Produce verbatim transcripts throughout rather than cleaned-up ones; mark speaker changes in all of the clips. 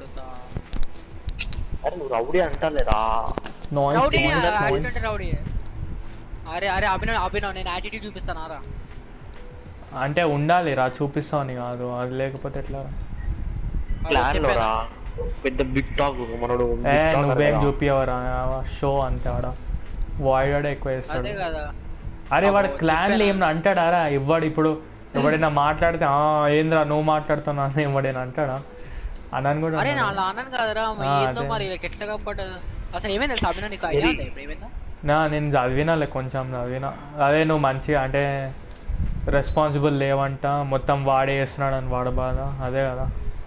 Speaker 1: తెలుసా
Speaker 2: అరే నువ్వు రౌడీ అంటలేరా
Speaker 3: నాయిస్
Speaker 1: రౌడీ
Speaker 3: నాయిస్
Speaker 1: అంటే రౌడీ అరే అరే అభినవ్ అభినవ్ నేను యాటిట్యూడ్ చూపిస్తానారా
Speaker 3: అంటే ఉండాలి రా చూపిస్తావని కాదు అది లేకపోతే ఎట్లా
Speaker 2: ప్లాన్ లో రా పెద్ద బిగ్ టాక్ మనోడు
Speaker 3: ఏ నువ్వేం చూపియవరా షో అంతే ఆడ వాయిడ్ ఎక్కువ వేస్తాడు
Speaker 1: అదే కదా
Speaker 3: అరే వాడు క్లాన్లు ఏం అంటాడారా ఇవ్వడు ఇప్పుడు ఎవడైనా మాట్లాడితే ఏంద్రా నువ్వు మాట్లాడుతున్నా అని ఎవడైనా అంటాడా అనని కూడా
Speaker 1: అరే నా అన్నాను కదరా ఏందో మరి ఎట్లా కప్పట అసలు ఏమైంది తెలుసా అభినవ్ నీకు ఐడియా ఉందా ఇప్పుడు ఏమైందా
Speaker 3: నా నేను చదివినాలే కొంచెం చదివినా అదే నువ్వు మంచిగా అంటే రెస్పాన్సిబుల్ లేవంట మొత్తం వాడే చేస్తున్నాడు అని వాడ బాధ అదే కదా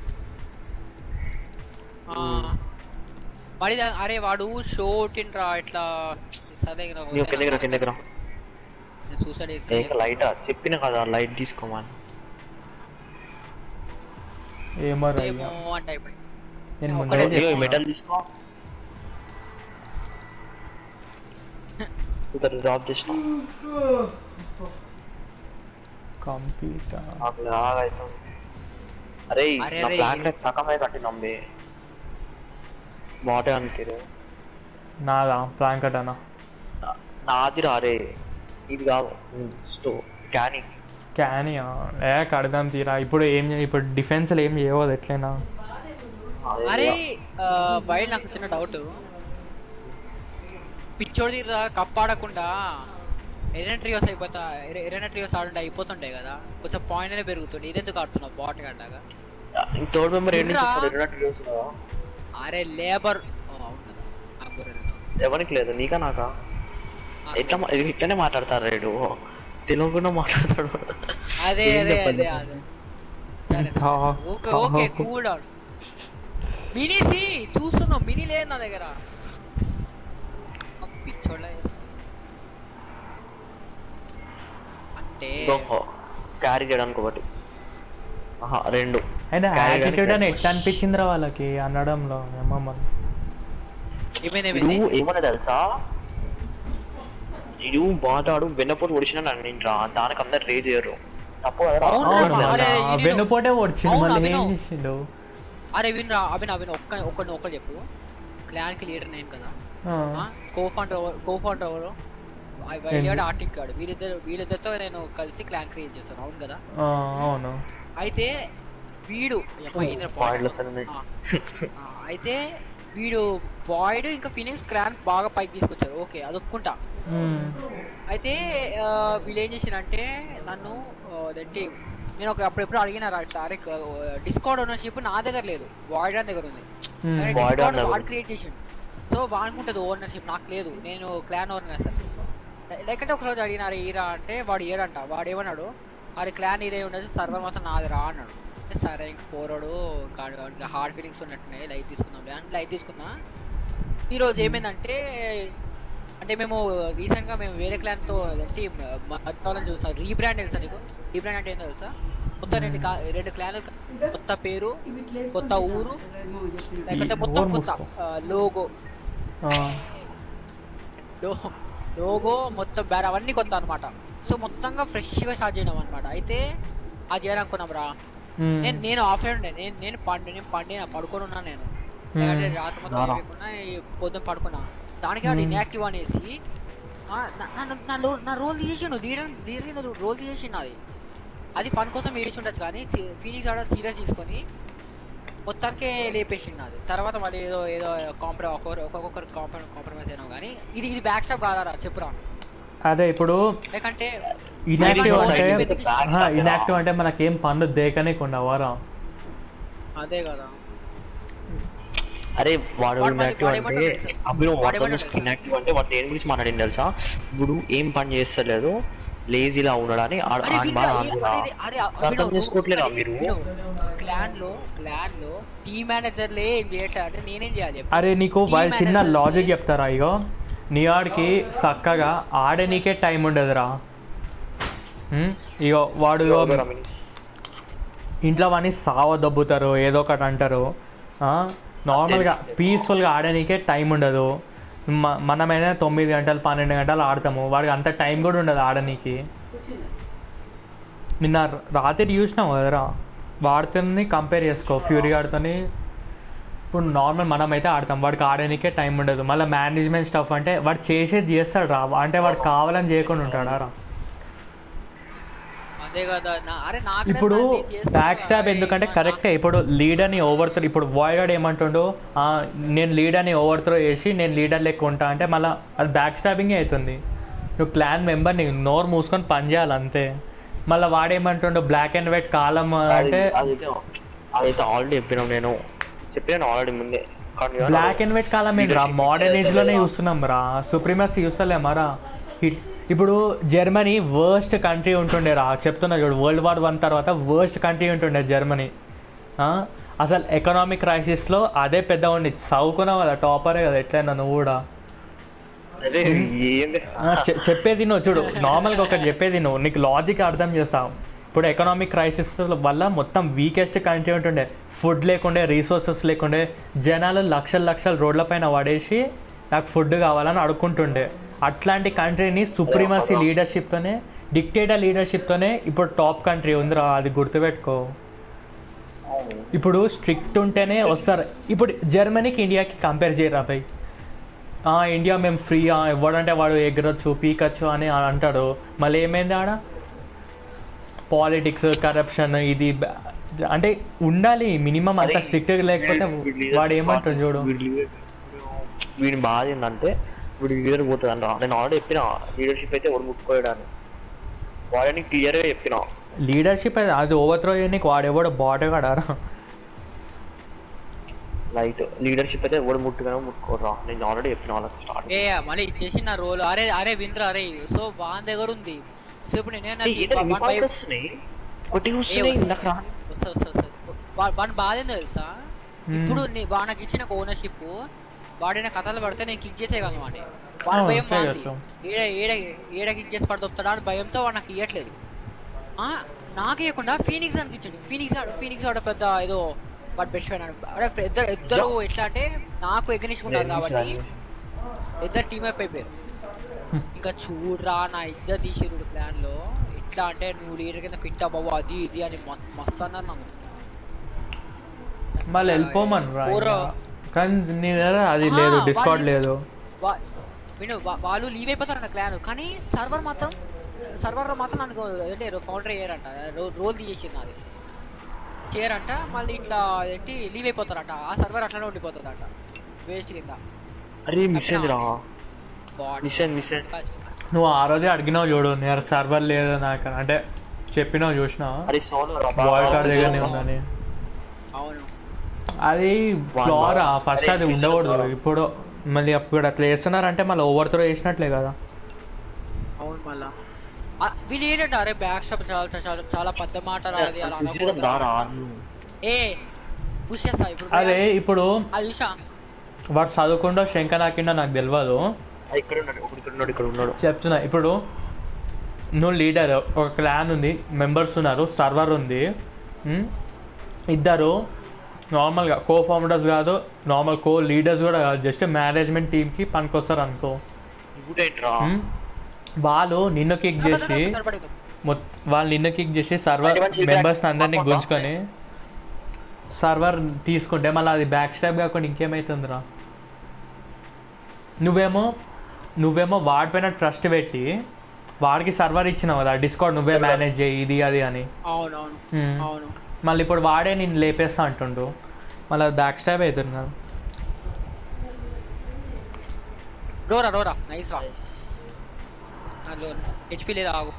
Speaker 1: వాడి అరే వాడు షో తిండ్రా ఇట్లా సరే
Speaker 2: చూసాడు లైట్ చెప్పిన కదా లైట్ తీసుకోమని
Speaker 3: ఏమో నేను ముందే
Speaker 2: మెటల్ తీసుకో उधर ड्रॉप చేస్తా
Speaker 3: కంప్యూటర్
Speaker 2: నాకు లాగైతే అరే నా ప్లాన్ రేట్ సకమే కట్టినాం బే బాటే అనుకిరే
Speaker 3: నాదా ప్లాన్ కట్టానా
Speaker 2: నాది రే ఇది కాదు స్టో క్యానీ
Speaker 3: క్యానీ ఏ కడదాం తీరా ఇప్పుడు ఏం ఇప్పుడు డిఫెన్స్ ఏం చేయవద్దు ఎట్లైనా
Speaker 1: అరే బయట నాకు చిన్న డౌట్ పిచ్చోడి కప్పాడకుండా ఎరైనా ట్రియోస్ అయిపోతా ఎరైనా ట్రియోస్ ఆడుంటే అయిపోతుంటాయి కదా కొంచెం పాయింట్ అనే పెరుగుతుంది ఇదెందుకు ఆడుతున్నావు బాట్ గడ్డగా
Speaker 2: థర్డ్ మెంబర్ ఏంటి చూస్తాడు ఎరైనా ట్రియోస్ లో
Speaker 1: అరే లేబర్
Speaker 2: ఎవరికి లేదు నీకా నాకా ఎట్లా ఇట్లనే మాట్లాడతారు రేడు తెలుగులో మాట్లాడతాడు
Speaker 1: అదే అదే అదే అదే okay okay cool down mini సి చూస్తున్నావు మినీ లేదు నా దగ్గర అంటే
Speaker 2: క్యారీ చేయడానికి ఒకటి రెండు
Speaker 3: అయినా యాటిట్యూడ్ అని ఎట్లా అనిపించిందిరా వాళ్ళకి అనడంలో
Speaker 2: ఏమన్నా తెలుసా ఇడు బాటాడు వెన్నపోటు ఒడిచిన రా దానికి అందరు రే చేయరు తప్పు
Speaker 3: వెన్నుపోటే ఒడిచింది మళ్ళీ ఏం చేసిండు
Speaker 1: అరే వినరా అభిన్ అభిన్ ఒక్క ఒక్కడిని ఒక్కడు చెప్పు క్లాన్ కి లీడర్ నేను కదా కోఫౌండర్ కోఫౌండర్ ఎవరు వైల్డ్ ఆర్టిక్ గాడు వీళ్ళిద్దరు వీళ్ళిద్దరితో నేను కలిసి క్లాన్ క్రియేట్ చేస్తాను అవును కదా
Speaker 3: అవును
Speaker 1: అయితే వీడు అయితే వీడు వాయిడ్ ఇంకా ఫినిక్స్ క్లాన్ బాగా పైకి తీసుకొచ్చారు ఓకే అది ఒప్పుకుంటా అయితే వీళ్ళు ఏం చేసినంటే నన్ను అదేంటి నేను ఒక అప్పుడెప్పుడు అడిగినారా ఇట్లా అరే డిస్కౌంట్ ఓనర్షిప్ నా దగ్గర లేదు వాయిడ్ అని దగ్గర ఉంది వాడు క్రియేట్ చేసిండు సో వాడుకుంటుంది ఓనర్షిప్ నాకు లేదు నేను క్లాన్ ఓనర్ సార్ లేకంటే ఒకరోజు అడిగినారు ఈరా అంటే వాడు ఏడంట వాడు ఏమన్నాడు అది క్లాన్ ఇదే ఉండదు సర్వర్ మాత్రం నాది రా అన్నాడు సరే ఇంక పోరాడు హార్డ్ ఫీలింగ్స్ ఉన్నట్టున్నాయి లైట్ తీసుకుందాం అంటే లైట్ తీసుకున్నా ఈరోజు ఏమైందంటే అంటే మేము రీసెంట్గా మేము వేరే క్లాన్తో అంటే మధ్యాహ్నం చూస్తాం రీబ్రాండ్ తెలుసా నీకు రీబ్రాండ్ అంటే ఏంటో తెలుసా కొత్త రెండు రెండు క్లాన్లు కొత్త పేరు కొత్త ఊరు లేకపోతే మొత్తం కొత్త లోగో లోగో మొత్తం బ్యార్ అవన్నీ కొత్త అనమాట సో మొత్తంగా ఫ్రెష్గా స్టార్ట్ చేయడం అనమాట అయితే అది చేయాలనుకున్నాం రా నేను నేను ఆఫ్లైన్ ఉండే నేను నేను పండి నేను పండి పడుకొని ఉన్నాను నేను రాత్రి మొత్తం లేకుండా పొద్దున్న పడుకున్నా దానికి వాడు ఇన్యాక్టివ్ అనేసి నా రోల్ తీసేసిండు లీడర్ రోల్ తీసేసిండు అది అది ఫన్ కోసం వేసి ఉండొచ్చు కానీ ఫీనిక్స్ ఆడ సీరియస్ తీసుకొని మొత్తానికి లేపేసిండు అది తర్వాత మళ్ళీ ఏదో ఏదో కాంప్ర ఒక్కొక్కరు ఒక్కొక్కరు కాంప్ర కాంప్రమైజ్ అయినావు కానీ ఇది ఇది బ్యాక్ స్టాప్ కాదారా చెప్పురా
Speaker 3: అదే ఇప్పుడు
Speaker 1: లేకంటే
Speaker 3: ఇన్యాక్టివ్ అంటే ఇన్యాక్టివ్ అంటే మనకేం పనులు దేకనే కొండవారా అదే
Speaker 1: కదా
Speaker 2: అరే వాడు ఇన్యాక్టివ్ అంటే అభినవ్ వాడు ఇన్యాక్టివ్ అంటే వాడు దేని గురించి మాట్లాడింది తెలుసా ఇప్పుడు ఏం పని చేస్తలేదు లేజీలా ఉన్నాడని అర్థం చేసుకోవట్లేదా మీరు
Speaker 1: క్లాన్ లో క్లాన్ లో టీమ్ మేనేజర్లే ఏం చేయట్లేదు అంటే నేనేం చేయాలి
Speaker 3: అరే నీకు వాళ్ళు చిన్న లాజిక్ చెప్తారా ఇగో నీ ఆడికి చక్కగా ఆడనీకే టైం ఉండదురా ఇగో వాడు ఇంట్లో వాడిని సావ దబ్బుతారు ఏదో ఒకటి అంటారు నార్మల్గా పీస్ఫుల్గా ఆడనీకే టైం ఉండదు మనమైనా తొమ్మిది గంటలు పన్నెండు గంటలు ఆడతాము వాడికి అంత టైం కూడా ఉండదు ఆడనీకి నిన్న రాత్రి చూసినావు కదరా వాడితోని కంపేర్ చేసుకో ఫ్యూరీ ఆడుతోని ఇప్పుడు నార్మల్ మనం అయితే ఆడతాం, వాడికి ఆడడానికే టైం ఉండదు. మళ్ళీ మేనేజ్మెంట్ స్టఫ్ అంటే వాడు చేసేది చేస్తాడు రా, అంటే వాడు కావాలని చేయకుండా ఉంటాడా రా.
Speaker 1: అదే కదా నా అరే నాకు
Speaker 3: ఇప్పుడు బ్యాక్ స్టాబ్ ఎందుకంటే కరెక్టే. ఇప్పుడు లీడర్ని ఓవర్ త్రో, ఇప్పుడు వాయిడ్ ఏమంటుండో నేను లీడర్ని ఓవర్ త్రో చేసి నేను లీడర్ లెక్క ఉంటా అంటే మళ్ళీ అది బ్యాక్ స్టాబింగే అవుతుంది. నువ్వు క్లాన్ మెంబర్ని నోరు మూసుకొని పని చేయాలి అంతే. మళ్ళీ వాడేమంటుండో బ్లాక్ అండ్ వైట్ కాలం అంటే
Speaker 2: అదైతే ఆల్రెడీ చెప్పినాం, నేను చెప్పాను ఆల్రెడీ ముందే.
Speaker 3: బ్లాక్ అండ్ వైట్ కాలం ఏంటి రా, మోడర్న్ ఏజ్ లోనే చూస్తున్నాం రా, సుప్రీమసీ చూస్తలేమా రా. ఇప్పుడు జర్మనీ వర్స్ట్ కంట్రీ ఉంటుండే రా, చెప్తున్నా చూడు, వరల్డ్ వార్ వన్ తర్వాత వర్స్ట్ కంట్రీ ఉంటుండే జర్మనీ. అసలు ఎకనామిక్ క్రైసిస్లో అదే పెద్ద ఉండి చదువుకున్నావు కదా, టాపరే కదా ఎట్లయినా నువ్వు కూడా. చెప్పేది నువ్వు చూడు, నార్మల్గా ఒకటి చెప్పేది నువ్వు, నీకు లాజిక్ అర్థం చేస్తావు. ఇప్పుడు ఎకనామిక్ క్రైసిస్ వల్ల మొత్తం వీకెస్ట్ కంట్రీ ఉంటుండే, ఫుడ్ లేకుండే, రీసోర్సెస్ లేకుండే, జనాలు లక్షల లక్షల రోడ్ల పైన పడేసి నాకు ఫుడ్ కావాలని అడుక్కుంటుండే. అట్లాంటి కంట్రీని సుప్రీమసీ లీడర్షిప్తోనే, డిక్టేటర్ లీడర్షిప్తోనే ఇప్పుడు టాప్ కంట్రీ ఉందిరా, అది గుర్తుపెట్టుకో. ఇప్పుడు స్ట్రిక్ట్ ఉంటేనే వస్తారు. ఇప్పుడు జర్మనీకి ఇండియాకి కంపేర్ చేయరా భయ్. ఇండియా మేము ఫ్రీ, ఎవడంటే వాడు ఎగరొచ్చు పీకచ్చు అని అంటాడు. మళ్ళీ ఏమైంది ఆడ పాలిటిక్స్, కరప్షన్, ఇది అంటే ఉండాలి మినిమం అంత స్ట్రిక్ట్ లేకపోతే వాడు ఏమంటాడు చూడు.
Speaker 2: వీడి బాధ ఏంటంటే వీడు లీడర్ పోతుంది అంట. నేను ఆల్రెడీ చెప్పిన లీడర్షిప్ అయితే ఎవడు ముట్టుకోవడానికి, వాడని క్లియర్గా చెప్పిన.
Speaker 3: లీడర్షిప్ అది ఓవర్ త్రో చేయడానికి వాడెవడు బాట కడారా
Speaker 2: లైట్. లీడర్షిప్ అయితే ఎవడు ముట్టుగా ముట్టుకోరా, నేను ఆల్రెడీ చెప్పిన వాళ్ళకి స్టార్ట్.
Speaker 1: ఏ మళ్ళీ చేసిన రోల్ అరే అరే వింద్ర అరే సో వాన్ దగ్గర ఉంది. సో ఇప్పుడు నేను వాడి బాధ ఏందో తెలుసా, ఇప్పుడు వాడికి ఇచ్చిన ఓనర్షిప్ వాడిన కథలు పడితే నేను కిక్ చేసేవాను వాడిని. వాడి భయం బాగుంది, ఏడ ఏడ ఏడ కిక్ చేసి పడుతుందా అని భయంతో వాడు నాకు ఇవ్వట్లేదు. నాకు ఇవ్వకుండా ఫీనిక్స్ అని ఇచ్చాడు. ఫీనిక్స్ ఆడు ఫీనిక్స్ ఆడ పెద్ద ఏదో వాడు బెస్ట్ ఫ్రెండ్ అన్నాడు. ఇద్దరు ఇద్దరు ఎట్లా అంటే నాకు ఎగనిచ్చుకుంటారు కాబట్టి ఇద్దరు టీమ్ అప్ అయిపోయారు. ఇంకా చూడరా నా ఇద్దరు తీసిరు ప్లాన్ లో ఎట్లా అంటే నువ్వు లీడర్ కింద ఫిట్ అవ్వవు అది ఇది అని మస్తు అన్నారు నన్ను.
Speaker 3: మళ్ళీ వెళ్ళిపోమను కానీ నీ అది లేదు, డిస్కార్డ్ లేదు.
Speaker 1: విను వాళ్ళు లీవ్ అయిపోతారు నా క్లాన్, కానీ సర్వర్ మాత్రం సర్వర్లో మాత్రం నన్ను అంటే ఫౌండర్ చేయరంట, రోల్ తీసేసింది నాది చేయరంట. మళ్ళీ ఇట్లా ఏంటి లీవ్ అయిపోతారట, ఆ సర్వర్ అట్లానే ఉండిపోతుందట వేస్ట్ కింద.
Speaker 3: నువ్వు ఆ రోజే అడిగినావు చూడు, నేను సర్వర్ లేదు నాకు అంటే చెప్పినావు చూసినావు బాయ్ కార్డ్ దగ్గరనే ఉందని.
Speaker 1: అవును
Speaker 3: అది ఫ్లోరా ఫస్ట్ అది ఉండకూడదు. ఇప్పుడు మళ్ళీ అప్పుడు అట్లా చేస్తున్నారంటే మళ్ళీ ఓవర్ త్రో చేసినట్లే కదా.
Speaker 1: అవును మళ్ళా వీళ్ళు ఏంటంటే అరే బ్యాక్ స్టాప్ చాలా చాలా చాలా పెద్ద మాట రాదు ఏ పుషేస్తా ఇప్పుడు.
Speaker 3: అదే ఇప్పుడు వాడు చదువుకుంటూ శంకనాకిండో నాకు తెలియదు, చెప్తున్నా. ఇప్పుడు నువ్వు లీడర్, ఒక క్లాన్ ఉంది, మెంబర్స్ ఉన్నారు, సర్వర్ ఉంది, ఇద్దరు నార్మల్గా కో ఫౌండర్స్ కాదు, నార్మల్ కో లీడర్స్ కూడా కాదు, జస్ట్ మేనేజ్మెంట్ టీమ్కి పనికొస్తారు అనుకో. వాళ్ళు నిన్ను కిక్ చేసి వాళ్ళు నిన్ను కిక్ చేసి సర్వర్ మెంబర్స్ని అందరినీ గుంజుకొని సర్వర్ తీసుకుంటే మళ్ళీ అది బ్యాక్ స్టాప్ కాకుండా ఇంకేమవుతుందిరా. నువ్వేమో నువ్వేమో వాడిపైన ట్రస్ట్ పెట్టి వాడికి సర్వర్ ఇచ్చినావు కదా, డిస్కౌంట్ నువ్వే మేనేజ్ చేయి ఇది అది అని. మళ్ళీ ఇప్పుడు వాడే నేను లేపేస్తా అంటుండు, మళ్ళీ బ్యాక్ స్టాప్ అవుతుంది కదా.
Speaker 1: రోరా రోరా నైస్ రా హెచ్పి లేదా ఆగు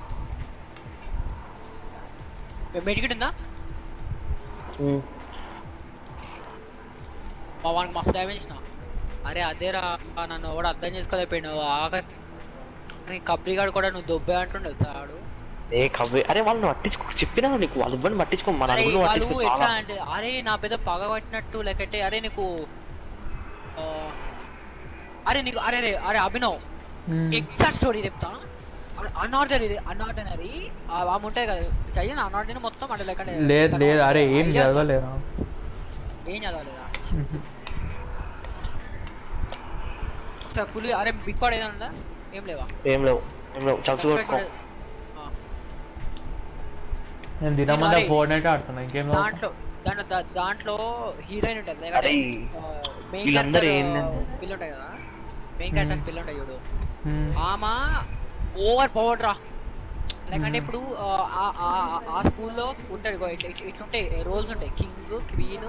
Speaker 1: మెడికెట్ ఉందా మా వానికి మస్తు డ్యామేజ్ ఇచ్చిన. అరే అదేరా నన్ను ఎవడు అర్థం చేసుకోలేకపోయినావు ఆఖరి కబ్రిగాడు కూడా నువ్వు దొబ్బే అంటుండవు సాడు.
Speaker 2: ఏ కవ్వే అరే వాళ్ళు పట్టించుకో, చెప్పినా నీకు వాళ్ళు ఇవ్వండి పట్టించుకో. మన
Speaker 1: ఎట్లా అంటే అరే నా పెద్ద పగ పట్టినట్టు లేకంటే అరే నీకు అరే నీకు అరే అరే అరే అభినవ్ ఎగ్జాక్ట్ స్టోరీ చెప్తా. అన్ఆర్డినరీ అన్ఆర్డినరీ ఆమె ఉంటాయి కదా చదివిన అన్ఆర్డినరీ మొత్తం అంటే లేకంటే
Speaker 3: లేదు లేదు అరే ఏం చదవలేదా
Speaker 1: ఏం చదవలేదా ఫుల్. అరే బిగ్ పాడ్ ఏదన్నా ఏం లేవా?
Speaker 2: ఏం లేవు ఏం లేవు చదువుకో.
Speaker 3: నేను దినమంతా ఫోర్ట్నైట్ ఆడుతున్నా, ఇంకేం
Speaker 1: దాంట్లో దాంట్లో దా- దాంట్లో హీరోయిన్ ఉంటుంది
Speaker 2: అరే
Speaker 1: మెయిన్
Speaker 2: వీళ్ళందరూ
Speaker 1: క్యారెక్టర్
Speaker 2: ఏందంటే
Speaker 1: పిల్ల ఉంటాయి కదా మెయిన్ క్యారెక్టర్ పిల్ల ఉంటాయి చూడు
Speaker 3: మ్మ్.
Speaker 1: ఆమె ఓవర్ పవర్డ్ రా లేకంటే
Speaker 3: మ్మ్.
Speaker 1: ఇప్పుడు ఆ, ఆ- ఆ- ఆ స్కూల్లో ఉంటాయి ఇగో ఇట్లా ఇట్లా ఇట్లుంటాయి రోల్స్ ఉంటాయి కింగ్ క్వీన్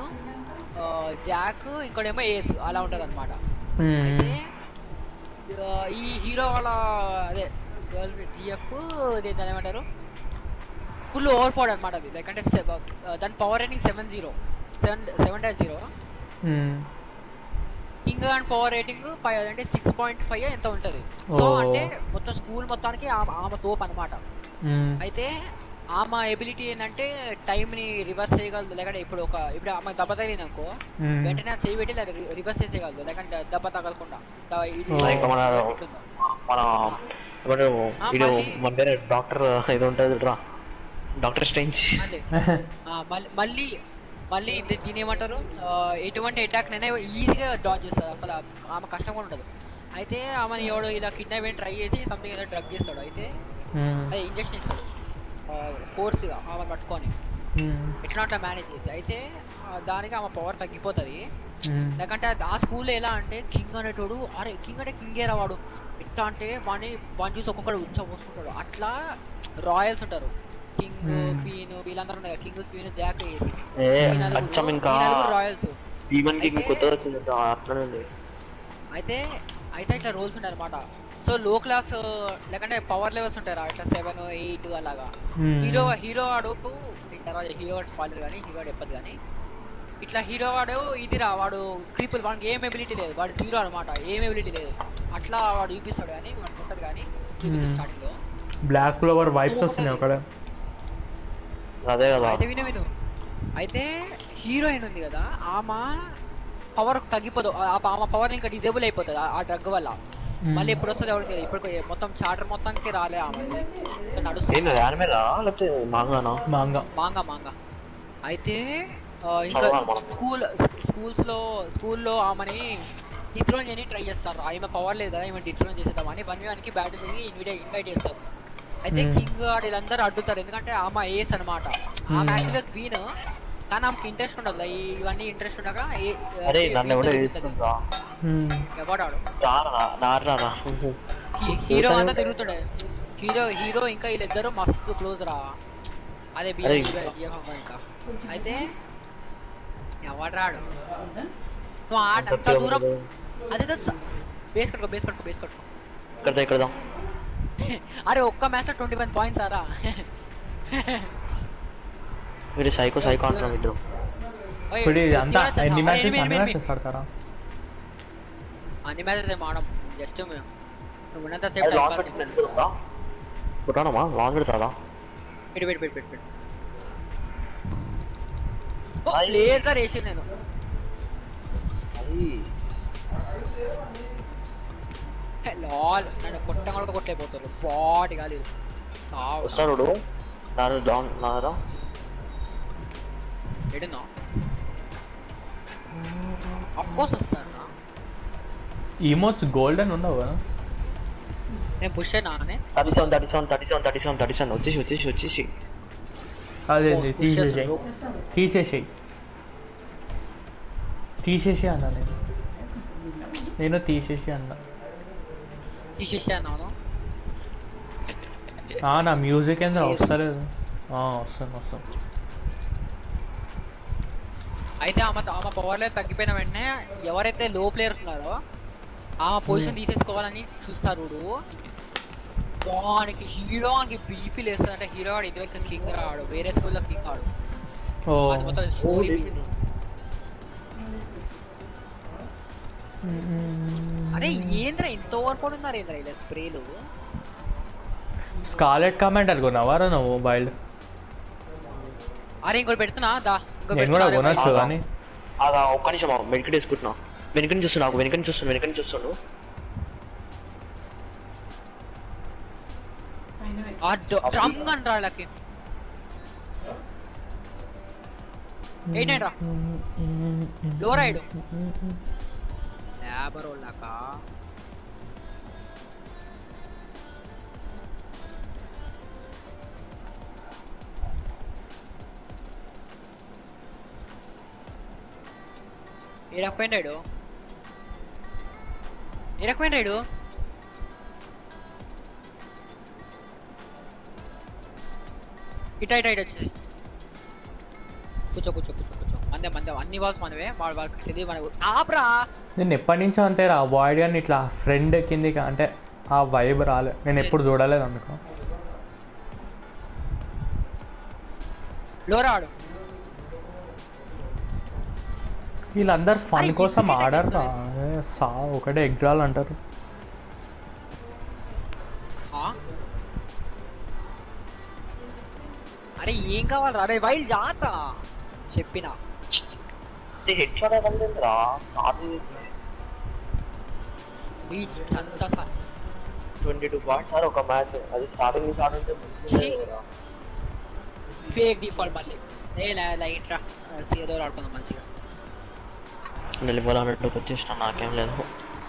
Speaker 1: జాక్ ఇంకోటేమో ఏస్ అలా ఉంటుంది అనమాట అయితే
Speaker 3: మ్మ్.
Speaker 1: ఆ, ఈ హీరో వాళ్ళ అదే గర్ల్ జిఎఫ్ దాని ఏమంటారు ఫుల్ ఓవర్ పవర్డ్ అనమాట అది లైక్ అంటే సెవ- ఆ, దాని power rating seven zero seven seven dash zero
Speaker 3: hmm.
Speaker 1: King and power rating five అంటే సిక్స్ పాయింట్ ఫైవ్ ఎంత ఉంటుంది సో
Speaker 3: ఓ.
Speaker 1: అంటే మొత్తం స్కూల్ మొత్తానికి ఆమె ఆమె తోపు అనమాట
Speaker 3: మ్మ్.
Speaker 1: అయితే ఆమె ఎబిలిటీ ఏంటంటే టైం ని రివర్స్ చేయగలదు లేకంటే ఇప్పుడు ఒక ఇప్పుడు ఆమె దెబ్బ తగిలింది అనుకో
Speaker 3: మ్మ్.
Speaker 1: వెంటనే అది చేయి పెట్టి రివర్స్ చేసేయగలదు లేకంటే దెబ్బ తగలకుండా ద- ఇది
Speaker 3: ఓ.
Speaker 2: లైక్ మన
Speaker 1: ఎట్లుందో.
Speaker 2: మన ఏమంటారు
Speaker 1: ఆ,
Speaker 2: వీడు
Speaker 1: మళ్ళీ-
Speaker 2: మన పేరు డాక్టర్ ఇది ఉంటుంది రా డాక్టర్ స్ట్రేంజ్.
Speaker 1: అదే ఆ, మళ్ళీ మళ్ళీ మళ్ళీ ఇది దీని ఏమంటారు ఆ, ఎటువంటి అటాక్ నైనా ఈజీగా డాజ్ చేస్తారు అసలు ఆమె కష్టం కూడా ఉండదు అయితే ఆమె ఎవడు ఇలా కిడ్నాప్ ట్రై చేసి సంథింగ్ ఏదో డ్రగ్ చేస్తాడు అయితే
Speaker 3: మ్మ్.
Speaker 1: అదే ఇంజక్షన్ ఇస్తాడు ఫోర్స్గా ఆమె పట్టుకొని
Speaker 3: మ్మ్.
Speaker 1: ఎట్లా అట్లా మేనేజ్ చేసి అయితే ఆ, దానికి ఆమె పవర్ తగ్గిపోతుంది
Speaker 3: మ్మ్.
Speaker 1: లేకంటే అది ఆ స్కూల్లో ఎలా అంటే కింగ్ అనేటోడు అరే కింగ్ అంటే కింగే రావాడు ఎట్లా అంటే వాడిని వాడిని చూసి ఒక్కొక్కడు ఉచ్చ పోసుకుంటాడు అట్లా రాయల్స్ ఉంటారు కింగ్
Speaker 3: Hmm.
Speaker 1: క్వీన్ వీళ్ళందరూ ఉన్నారు కింగ్ క్వీన్ జాక్ వేసి
Speaker 2: ఏ అచ్చం ఇంకా
Speaker 1: రాయల్స్
Speaker 2: డీమన్ కింగ్
Speaker 1: అయితే-
Speaker 2: కొత్త వచ్చింది అట్లనే ఉంది.
Speaker 1: అయితే అయితే ఇట్లా రోల్స్ ఉంటాయి అనమాట సో లో క్లాస్ లేకంటే పవర్ లెవెల్స్ ఉంటాయి రా ఇట్లా సెవెన్ ఎయిట్ అలాగా
Speaker 3: మ్మ్.
Speaker 1: హీరో హీరో వాడు తర్వాత హీరో వాడు స్పాయిలర్ కానీ హీరో వాడు చెప్పదు కానీ ఇట్లా హీరో వాడు ఇది రా వాడు క్రీపుల్ వాడికి ఏం ఎబిలిటీ లేదు వాడు హీరో అనమాట ఏం ఎబిలిటీ లేదు అట్లా వాడు చూపిస్తాడు కానీ వాడికి ఉంటుంది కానీ
Speaker 3: Hmm.
Speaker 1: స్టార్టింగ్ లో
Speaker 3: బ్లాక్ ఫ్లవర్ వైబ్స్ వస్తున్నాయి అక్కడ.
Speaker 2: అదే కదా
Speaker 1: అయితే విను విను అయితే హీరోయిన్ ఉంది కదా ఆమె పవర్ తగ్గిపోదు ఆ- ఆమె పవర్ ఇంకా డిజేబుల్ అయిపోతుంది ఆ డ్రగ్ వల్ల
Speaker 3: మ్మ్.
Speaker 1: మళ్ళీ ఎప్పుడు వస్తుంది ఎవరికి తెలియదు. ఇప్పుడు మొత్తం చార్టర్ మొత్తానికి రాలే ఆమె నడుస్తుంది
Speaker 2: ఏంది యానిమేనా లేకపోతే మాంగానా?
Speaker 3: మాంగా.
Speaker 1: మాంగా మాంగా అయితే ఆ, ఇంకా
Speaker 2: చదవాలి మనం.
Speaker 1: స్కూల్ స్కూల్స్ లో స్కూల్లో ఆమెని డిథ్రోన్ చేయని ట్రై చేస్తారు ఆమె పవర్ లేదా ఈమె డిథ్రోన్ చేసేద్దామని వన్ వానికి బ్యాటిల్ ఇన్వైట్ ఇన్వైట్ చేస్తారు అయితే
Speaker 3: Hmm.
Speaker 1: కింగ్ వీళ్ళందరూ అడ్డుతారు ఎందుకంటే ఆమె ఏస్ అనమాట ఆమె
Speaker 3: Hmm.
Speaker 1: యాక్చువల్గా క్వీన్ కానీ ఆమెకి ఇంట్రెస్ట్ ఉండదు ఈ- ఇవన్నీ ఇంట్రెస్ట్ ఉండక ఏ-
Speaker 2: అరే
Speaker 1: ఏ-
Speaker 2: నన్ను ఎవడో
Speaker 1: తిరుగుతుంది.
Speaker 2: వేస్తుందా?
Speaker 3: మ్మ్.
Speaker 1: ఎవడాడు
Speaker 2: రారా నారా
Speaker 1: హీ- హీరో అంతా తిరుగుతుండే హీరో హీరో ఇంకా వీళ్ళిద్దరు మస్తు క్లోజ్ రా అదే బి-
Speaker 2: అరే.
Speaker 1: జిఎఫ్ ఇంకా అయితే ఎవడాడు నువ్వు ఆట అంత దూరం అదే బేస్ కట్టుకో బేస్ కట్టుకో బేస్ కట్టుకో
Speaker 2: ఇక్కడ ఇక్కడ
Speaker 1: అరే ఒక్క మ్యాచ్ లో ట్వంటీ వన్ పాయింట్స్ ఆరా
Speaker 2: మీరు సైకో సైకో అంటున్నాం ఇద్దరు.
Speaker 3: ఇప్పుడు ఇది అంతా ఎన్ని మ్యాచెస్ అన్ని మ్యాచెస్ ఆడతారా?
Speaker 1: అన్ని మ్యాచెస్ ఏం ఆడం జస్ట్ మేము నువ్వు ఉన్నంత
Speaker 2: అది
Speaker 1: సేపు
Speaker 2: లాంగ్ పెట్టి పెట్టుకుంటా కుట్టానమ్మా లాంగ్ పెడతాదా?
Speaker 1: పెట్టి పెట్టి పెట్టి పెట్టి పెట్టి లేజర్ వేసి నేను లాల్ నన్ను కొట్టం కూడా కొట్టలేకపోతారు బాటి కాదు
Speaker 2: వస్తాడు నాను లాంగ్ నారా
Speaker 1: ఎడున్నా ఆఫ్ కోర్స్ వస్తాను
Speaker 3: ఈమోట్స్ గోల్డెన్ ఉండవు కదా?
Speaker 1: నేను పుష్ నానే
Speaker 2: thirty seven thirty seven thirty seven thirty seven thirty seven వచ్చేసి వచ్చేసి వచ్చేసి
Speaker 3: అదే
Speaker 1: ఓ,
Speaker 3: తీసేసేయి
Speaker 1: పుష్
Speaker 3: తీసేసేయి తీసేసి అన్నా నేను నేను తీసేసి అన్నా.
Speaker 1: తీసేసాను
Speaker 3: ఆ, నా మ్యూజిక్ ఏందో వస్తలేదు. ఆ, వస్తాను వస్తాను.
Speaker 1: అయితే ఆమె ఆమె పవర్ లెవెల్ తగ్గిపోయిన వెంటనే ఎవరైతే లో ప్లేయర్స్ ఉన్నారో ఆమె పొజిషన్ తీసేసుకోవాలని చూస్తారు చూడు. వానికి హీరోకి బీపీ లేస్తుంది అంటే హీరో వాడు ఇదివరకు కింగ్ రాడు వేరే స్కూల్లో కింగ్ ఆడు
Speaker 3: ఓ
Speaker 1: వాడి మొత్తం story అరే ఏంద్రా ఇంత ఓవర్పోడ్ ఉన్నారు ఏంద్రా ఇలా స్ప్రేలు
Speaker 3: స్కాలెట్ కమెంట్ అనుకున్నావారా నువ్వు మొబైల్?
Speaker 1: అరే ఇంకోటి పెడుతున్నా దా ఇంకోటి
Speaker 3: నేను కూడా
Speaker 1: పెడుతున్నా,
Speaker 3: కొనొచ్చు
Speaker 2: అదే.
Speaker 3: కానీ
Speaker 2: అదా ఒక్క నిమిషం వెనకటి వేసుకుంటున్నా వెనక నుంచి వస్తున్నా నాకు వెనక నుంచి వస్తాను వెనక నుంచి వస్తాను
Speaker 1: ఆ డ్రమ్ అంటారా వాళ్ళకి ఏంటంట్రా డోరాయిడు లేబర్ వాళ్ళక ఏడకపోయినాడు ఏడకపోయినాడు ఇట ఇట ఇట వచ్చేసి కూర్చో కూర్చో కూర్చో కూర్చో మందే మందే అన్ని బాల్స్ మనవే వాడు వాళ్ళకి తెలియదు మన ఆపరా
Speaker 3: నేను ఎప్పటి నుంచో అంతే రా బాయ్ కానీ ఇట్లా ఫ్రెండ్ కిందికి అంటే ఆ వైబ్ రాలేదు నేను ఎప్పుడు చూడలేదు అందుకో
Speaker 1: లోరాడు
Speaker 3: వీళ్ళందరు ఫన్ కోసం ఆడరు రా సా ఒకటే ఎగ్జాల్ అంటారు
Speaker 1: అరే ఏం కావాలి అరే వైల్డ్ జాత చెప్పిన
Speaker 2: హెడ్ షాట్ అవ్వలేదురా ట్వంటీ టూ పాయింట్స్ సార్ ఒక మ్యాచ్ అది స్టార్టింగ్ స్టార్ట్ ఉంటే
Speaker 1: ఫేక్ డిఫాల్ట్ మళ్ళీ ఏ లైట్ రా సీదో ఆడుకుందాం మంచిగా
Speaker 2: నిలబడాలంటే వచ్చేసిన నాకేం లేదు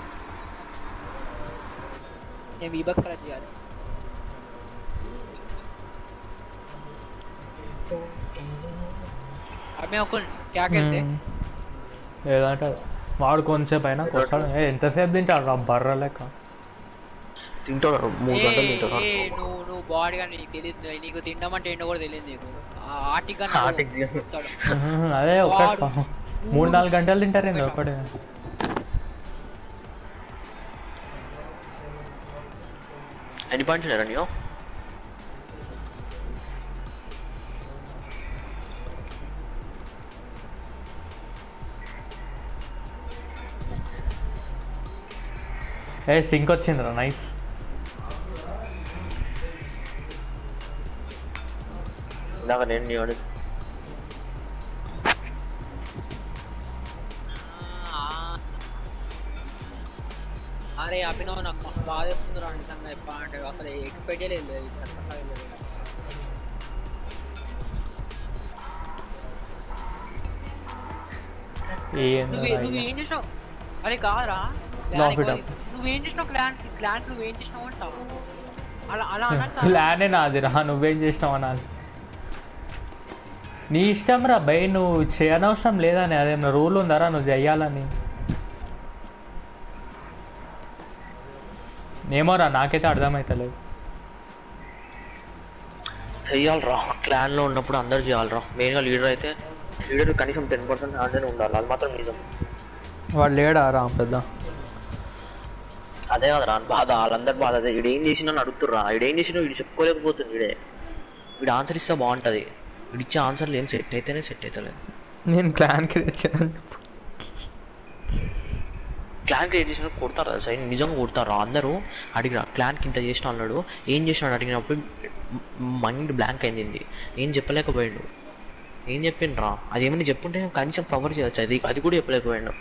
Speaker 1: నేను వీబక్స్ కలెక్ట్ చేయాలి అమ్మే ఒక క్యా కేల్తే
Speaker 3: ఏదంటే వాడు కొంచెంసేపు అయినా కొట్టాడు ఎంతసేపు తింటాడు రా బర్ర లెక్క
Speaker 2: తింటాడు మూడు గంటలు తింటాడు
Speaker 1: నువ్వు నువ్వు బాడీ కానీ నీకు తెలియదు నీకు తింటామంటే ఏంటో కూడా తెలియదు నీకు ఆర్టిక్
Speaker 3: అదే ఒక మూడు నాలుగు గంటలు తింటారండి ఒకటే
Speaker 2: ఎన్ని పాయింట్స్ లేరా నీవు
Speaker 3: ఏ సింక్ వచ్చిందిరా నైస్
Speaker 2: ఇందాక నేను నీ వాడు
Speaker 1: అరే అభినవ్ నాకు మస్తు బాధ వస్తుందిరా నిజంగా ఎప్పా అంటే అసలు ఎక్స్పెక్ట్ లేదు నువ్వేం చేసినావు అరే కాదురా నువ్వేం చేసినావు క్లాన్ క్లాన్ నువ్వేం చేసినావు అంటావు అలా అలా
Speaker 3: ప్లానే నాది రా నువ్వేం చేసినావు అనాలి నీ ఇష్టం రా భయ్ నువ్వు చేయనవసరం లేదని అదేమన్నా రూల్ ఉందారా నువ్వు చెయ్యాలని ఏమోరా నాకైతే అర్థమవుతలేదు
Speaker 2: చెయ్యాలరా క్లాన్లో ఉన్నప్పుడు అందరు చేయాలరా మెయిన్గా లీడర్ అయితే లీడర్ కనీసం టెన్ పర్సెంట్ హ్యాండ్ ఉండాలి అది మాత్రం నిజం
Speaker 3: వాడు లేడా రా పెద్ద
Speaker 2: అదే కదరా బాధ వాళ్ళందరు బాధ అదే వీడు ఏం చేసినా అడుగుతుర్రా వీడు ఏం చేసినా వీడు చెప్పుకోలేకపోతుంది వీడే వీడు ఆన్సర్ ఇస్తే బాగుంటుంది వీడు ఇచ్చే ఆన్సర్లు ఏం సెట్ అయితేనే సెట్ అవుతలేదు
Speaker 3: నేను క్లాన్ క్రియేట్ చేయాలి
Speaker 2: క్లాన్ క్రియేట్ చేసిన కొడతారు కదా సైన్ నిజంగా కొడతారు అందరూ అడిగిరా క్లాన్కి ఇంత చేసిన అన్నాడు ఏం చేసినాడు అడిగినప్పుడు మైండ్ బ్లాంక్ అయింది ఏం చెప్పలేకపోయాడు ఏం చెప్పిండ్రా అదేమని చెప్పుంటే కనీసం కవర్ చేయొచ్చు అది అది కూడా చెప్పలేకపోయాడు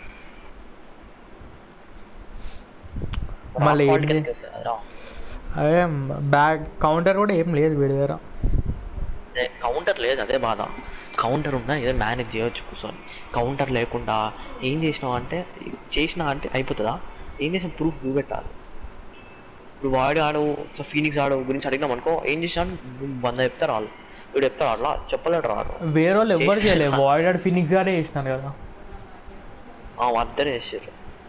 Speaker 3: మళ్ళీ అదే బ్యాక్ కౌంటర్ కూడా ఏం లేదు వీడి దగ్గర
Speaker 2: కౌంటర్ లేదు అదే బాధ కౌంటర్ ఉన్నా ఏదో మేనేజ్ చేయొచ్చు కూర్చొని కౌంటర్ లేకుండా ఏం చేసినావు అంటే చేసినా అంటే అయిపోతుందా ఏం చేసిన ప్రూఫ్ చూపెట్టాలి ఇప్పుడు వాడు ఆడు ఫీనిక్స్ ఆడు గురించి అడిగినాం అనుకో ఏం చేసినా వంద చెప్తారు వాళ్ళు వీడు చెప్తారు అట్లా చెప్పలేడు రాడు
Speaker 3: వేరే వాళ్ళు ఎవ్వరు చేయలేదు వాయిడ్ ఆడు ఫీనిక్స్ గానే చేసినాను కదా
Speaker 2: అద్దరే చేసారు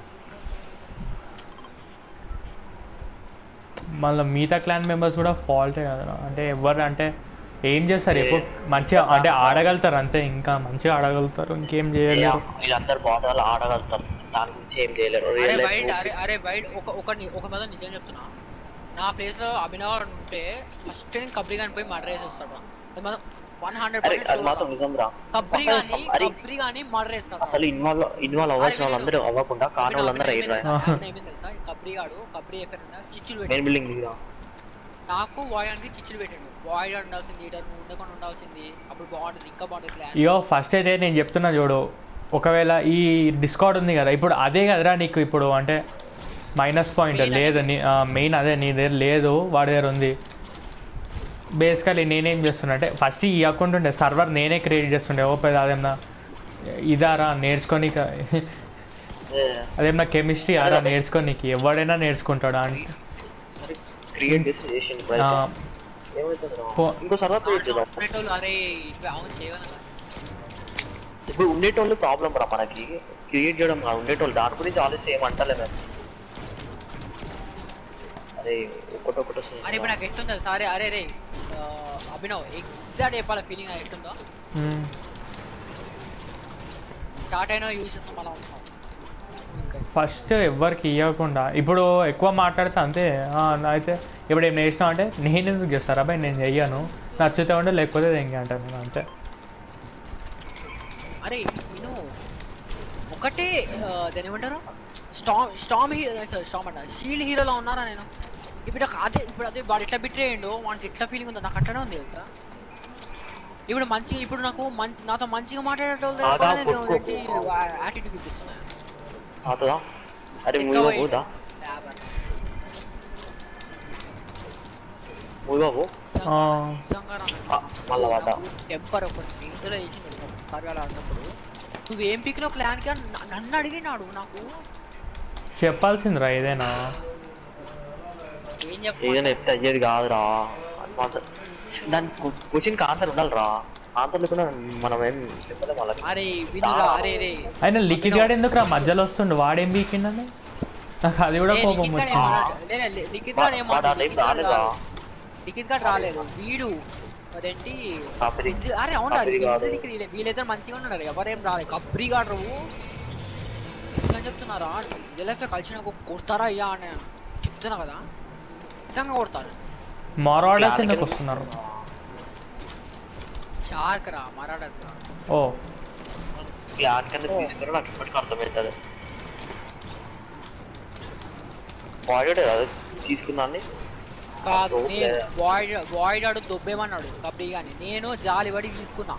Speaker 3: మళ్ళీ మిగతా క్లాన్ మెంబర్స్ కూడా ఫాల్టే కదా అంటే ఎవరు అంటే ఏం చేస్తారు ఎప్పుడు మంచిగా అంటే ఆడగలుగుతారు అంతే ఇంకా మంచిగా ఆడగలుగుతారు ఇంకేం చేయలేరు
Speaker 2: వీళ్ళందరూ బాగా ఆడగలుగుతారు దాని గురించి ఏం చేయలేరు
Speaker 1: అరే వైడ్ ఒక ఒక ఒక మాత్రం నిజం చెప్తున్నా నా ప్లేస్ లో అభినవ్ ఉంటే ఫస్ట్ నేను కబ్రీ గాని పోయి మర్డర్ చేసి వస్తాడు
Speaker 2: అసలు ఇన్వాల్వ్ ఇన్వాల్వ్ అవ్వాల్సిన వాళ్ళందరూ అవ్వకుండా కాని వాళ్ళందరూ
Speaker 1: నాకు వాయిడ్ చిచ్చులు పెట్టాడు వాయిడ్ ఉండాల్సింది లీడర్ ఉండకుండా ఉండాల్సింది అప్పుడు బాగుంటుంది ఇంకా బాగుంటుంది
Speaker 3: అయ్యో ఫస్ట్ అయితే నేను చెప్తున్నా చూడు ఒకవేళ ఈ డిస్కౌంట్ ఉంది కదా ఇప్పుడు అదే కదరా నీకు ఇప్పుడు అంటే మైనస్ పాయింట్ లేదు మెయిన్ అదే నీ దగ్గర లేదు వాడి దగ్గర ఉంది బేసికలీ నేనేం చేస్తున్నా అంటే ఫస్ట్ ఈ అకౌంట్ ఉండే సర్వర్ నేనే క్రియేట్ చేస్తుండే ఓ పెద్ద అదేమన్నా ఇదారా నేర్చుకొని అదేమన్నా కెమిస్ట్రీ అలా నేర్చుకోనికి ఎవడైనా నేర్చుకుంటాడు అంటే
Speaker 2: ఇప్పుడు ఉండేటోళ్ళు ప్రాబ్లం రా మనకి క్రియేట్ చేయడం కాదు ఉండేటోళ్ళు దాని గురించి ఆలోచన ఏమంటలే మేము అరే ఒకటి ఒకటి
Speaker 1: అరే ఇప్పుడు నాకు ఎట్లుందో సారీ అరే రే అభినవ్ ఎగ్జాక్ట్ చెప్పాల ఫీలింగ్ ఎట్లుందో స్టార్ట్ అయినా యూజ్ చేస్తాం మనం
Speaker 3: ఫస్ట్ ఎవరికి ఇవ్వకుండా ఇప్పుడు ఎక్కువ మాట్లాడితే అంతే అయితే ఇప్పుడు ఏం చేసినావు అంటే నేను ఎందుకు చేస్తారా అబ్బాయి నేను చెయ్యను నచ్చితే ఉంటే లేకపోతే ఎంగే అంటాను నేను అంతే
Speaker 1: అరే నేను ఒకటే దాని ఏమంటారు స్టామ్ స్టామ్ హీరో స్టామ్ అంట షీల్డ్ హీరోలో ఉన్నారా నేను ఇప్పుడు అదే ఇప్పుడు అదే వాడు ఎట్లా బిట్రేయండు వానికి ఎట్లా ఫీలింగ్ ఉందో నాకు అట్లనే ఉంది తెలుసా ఇప్పుడు మంచిగా ఇప్పుడు నాకు నాతో మంచిగా మాట్లాడేటోళ్ళు యాటిట్యూడ్ చూపిస్తున్నాయి
Speaker 2: అరే మూవీ బాబు
Speaker 1: టెంపర్ ఒకటి ఇందులో సర్వేలు ఆడినప్పుడు నువ్వేం పిక్కిన ప్లాన్ కి నన్ను అడిగినాడు నాకు
Speaker 3: చెప్పాల్సిందిరా ఏదైనా
Speaker 1: ఏం
Speaker 2: ఏదైనా చెప్తే అయ్యేది కాదురా దాని క్వశ్చన్ కి ఆన్సర్ ఉండాలిరా ఆన్సర్ లేకుండా మనం ఏం చెప్పలేం వాళ్ళకి
Speaker 1: అరే వినురా అరే రే
Speaker 3: ఆయన లిక్విడ్ గార్డ్ ఎందుకు రా మధ్యలో వస్తుండు వాడేం బీకిందని నాకు అది కూడా కోపం వచ్చింది
Speaker 1: లిక్విడ్ గార్డ్ ఏం రాలేదా లిక్విడ్ గార్డ్ రాలేదు వీడు అదేంటి అరే అవునా వీళ్ళిద్దరు మంచిగా ఉన్నారు ఎవరేం రాలేదు కబ్రీ గార్డ్ నువ్వు అని చెప్తున్నారా ఎల్ఎఫ్ఏ కలిసి కొడతారా అయ్యా అని చెప్తున్నా కదా నిజంగా కొడతారు
Speaker 3: మరాడాస్ ఎందుకు వస్తున్నారు
Speaker 1: షార్క్ రా మరాడాస్ రా
Speaker 3: ఓ
Speaker 2: ప్లాన్ కింద తీసుకురా నాకు ఇప్పటికీ అర్థమవుతుంది వాయిడ్ అది తీసుకున్నాను
Speaker 1: కాదు నేను వాయిడ్ వాయిడ్ ఆడు దొబ్బేమన్నాడు కబడ్డీ కానీ నేను జాలి పడి తీసుకున్నా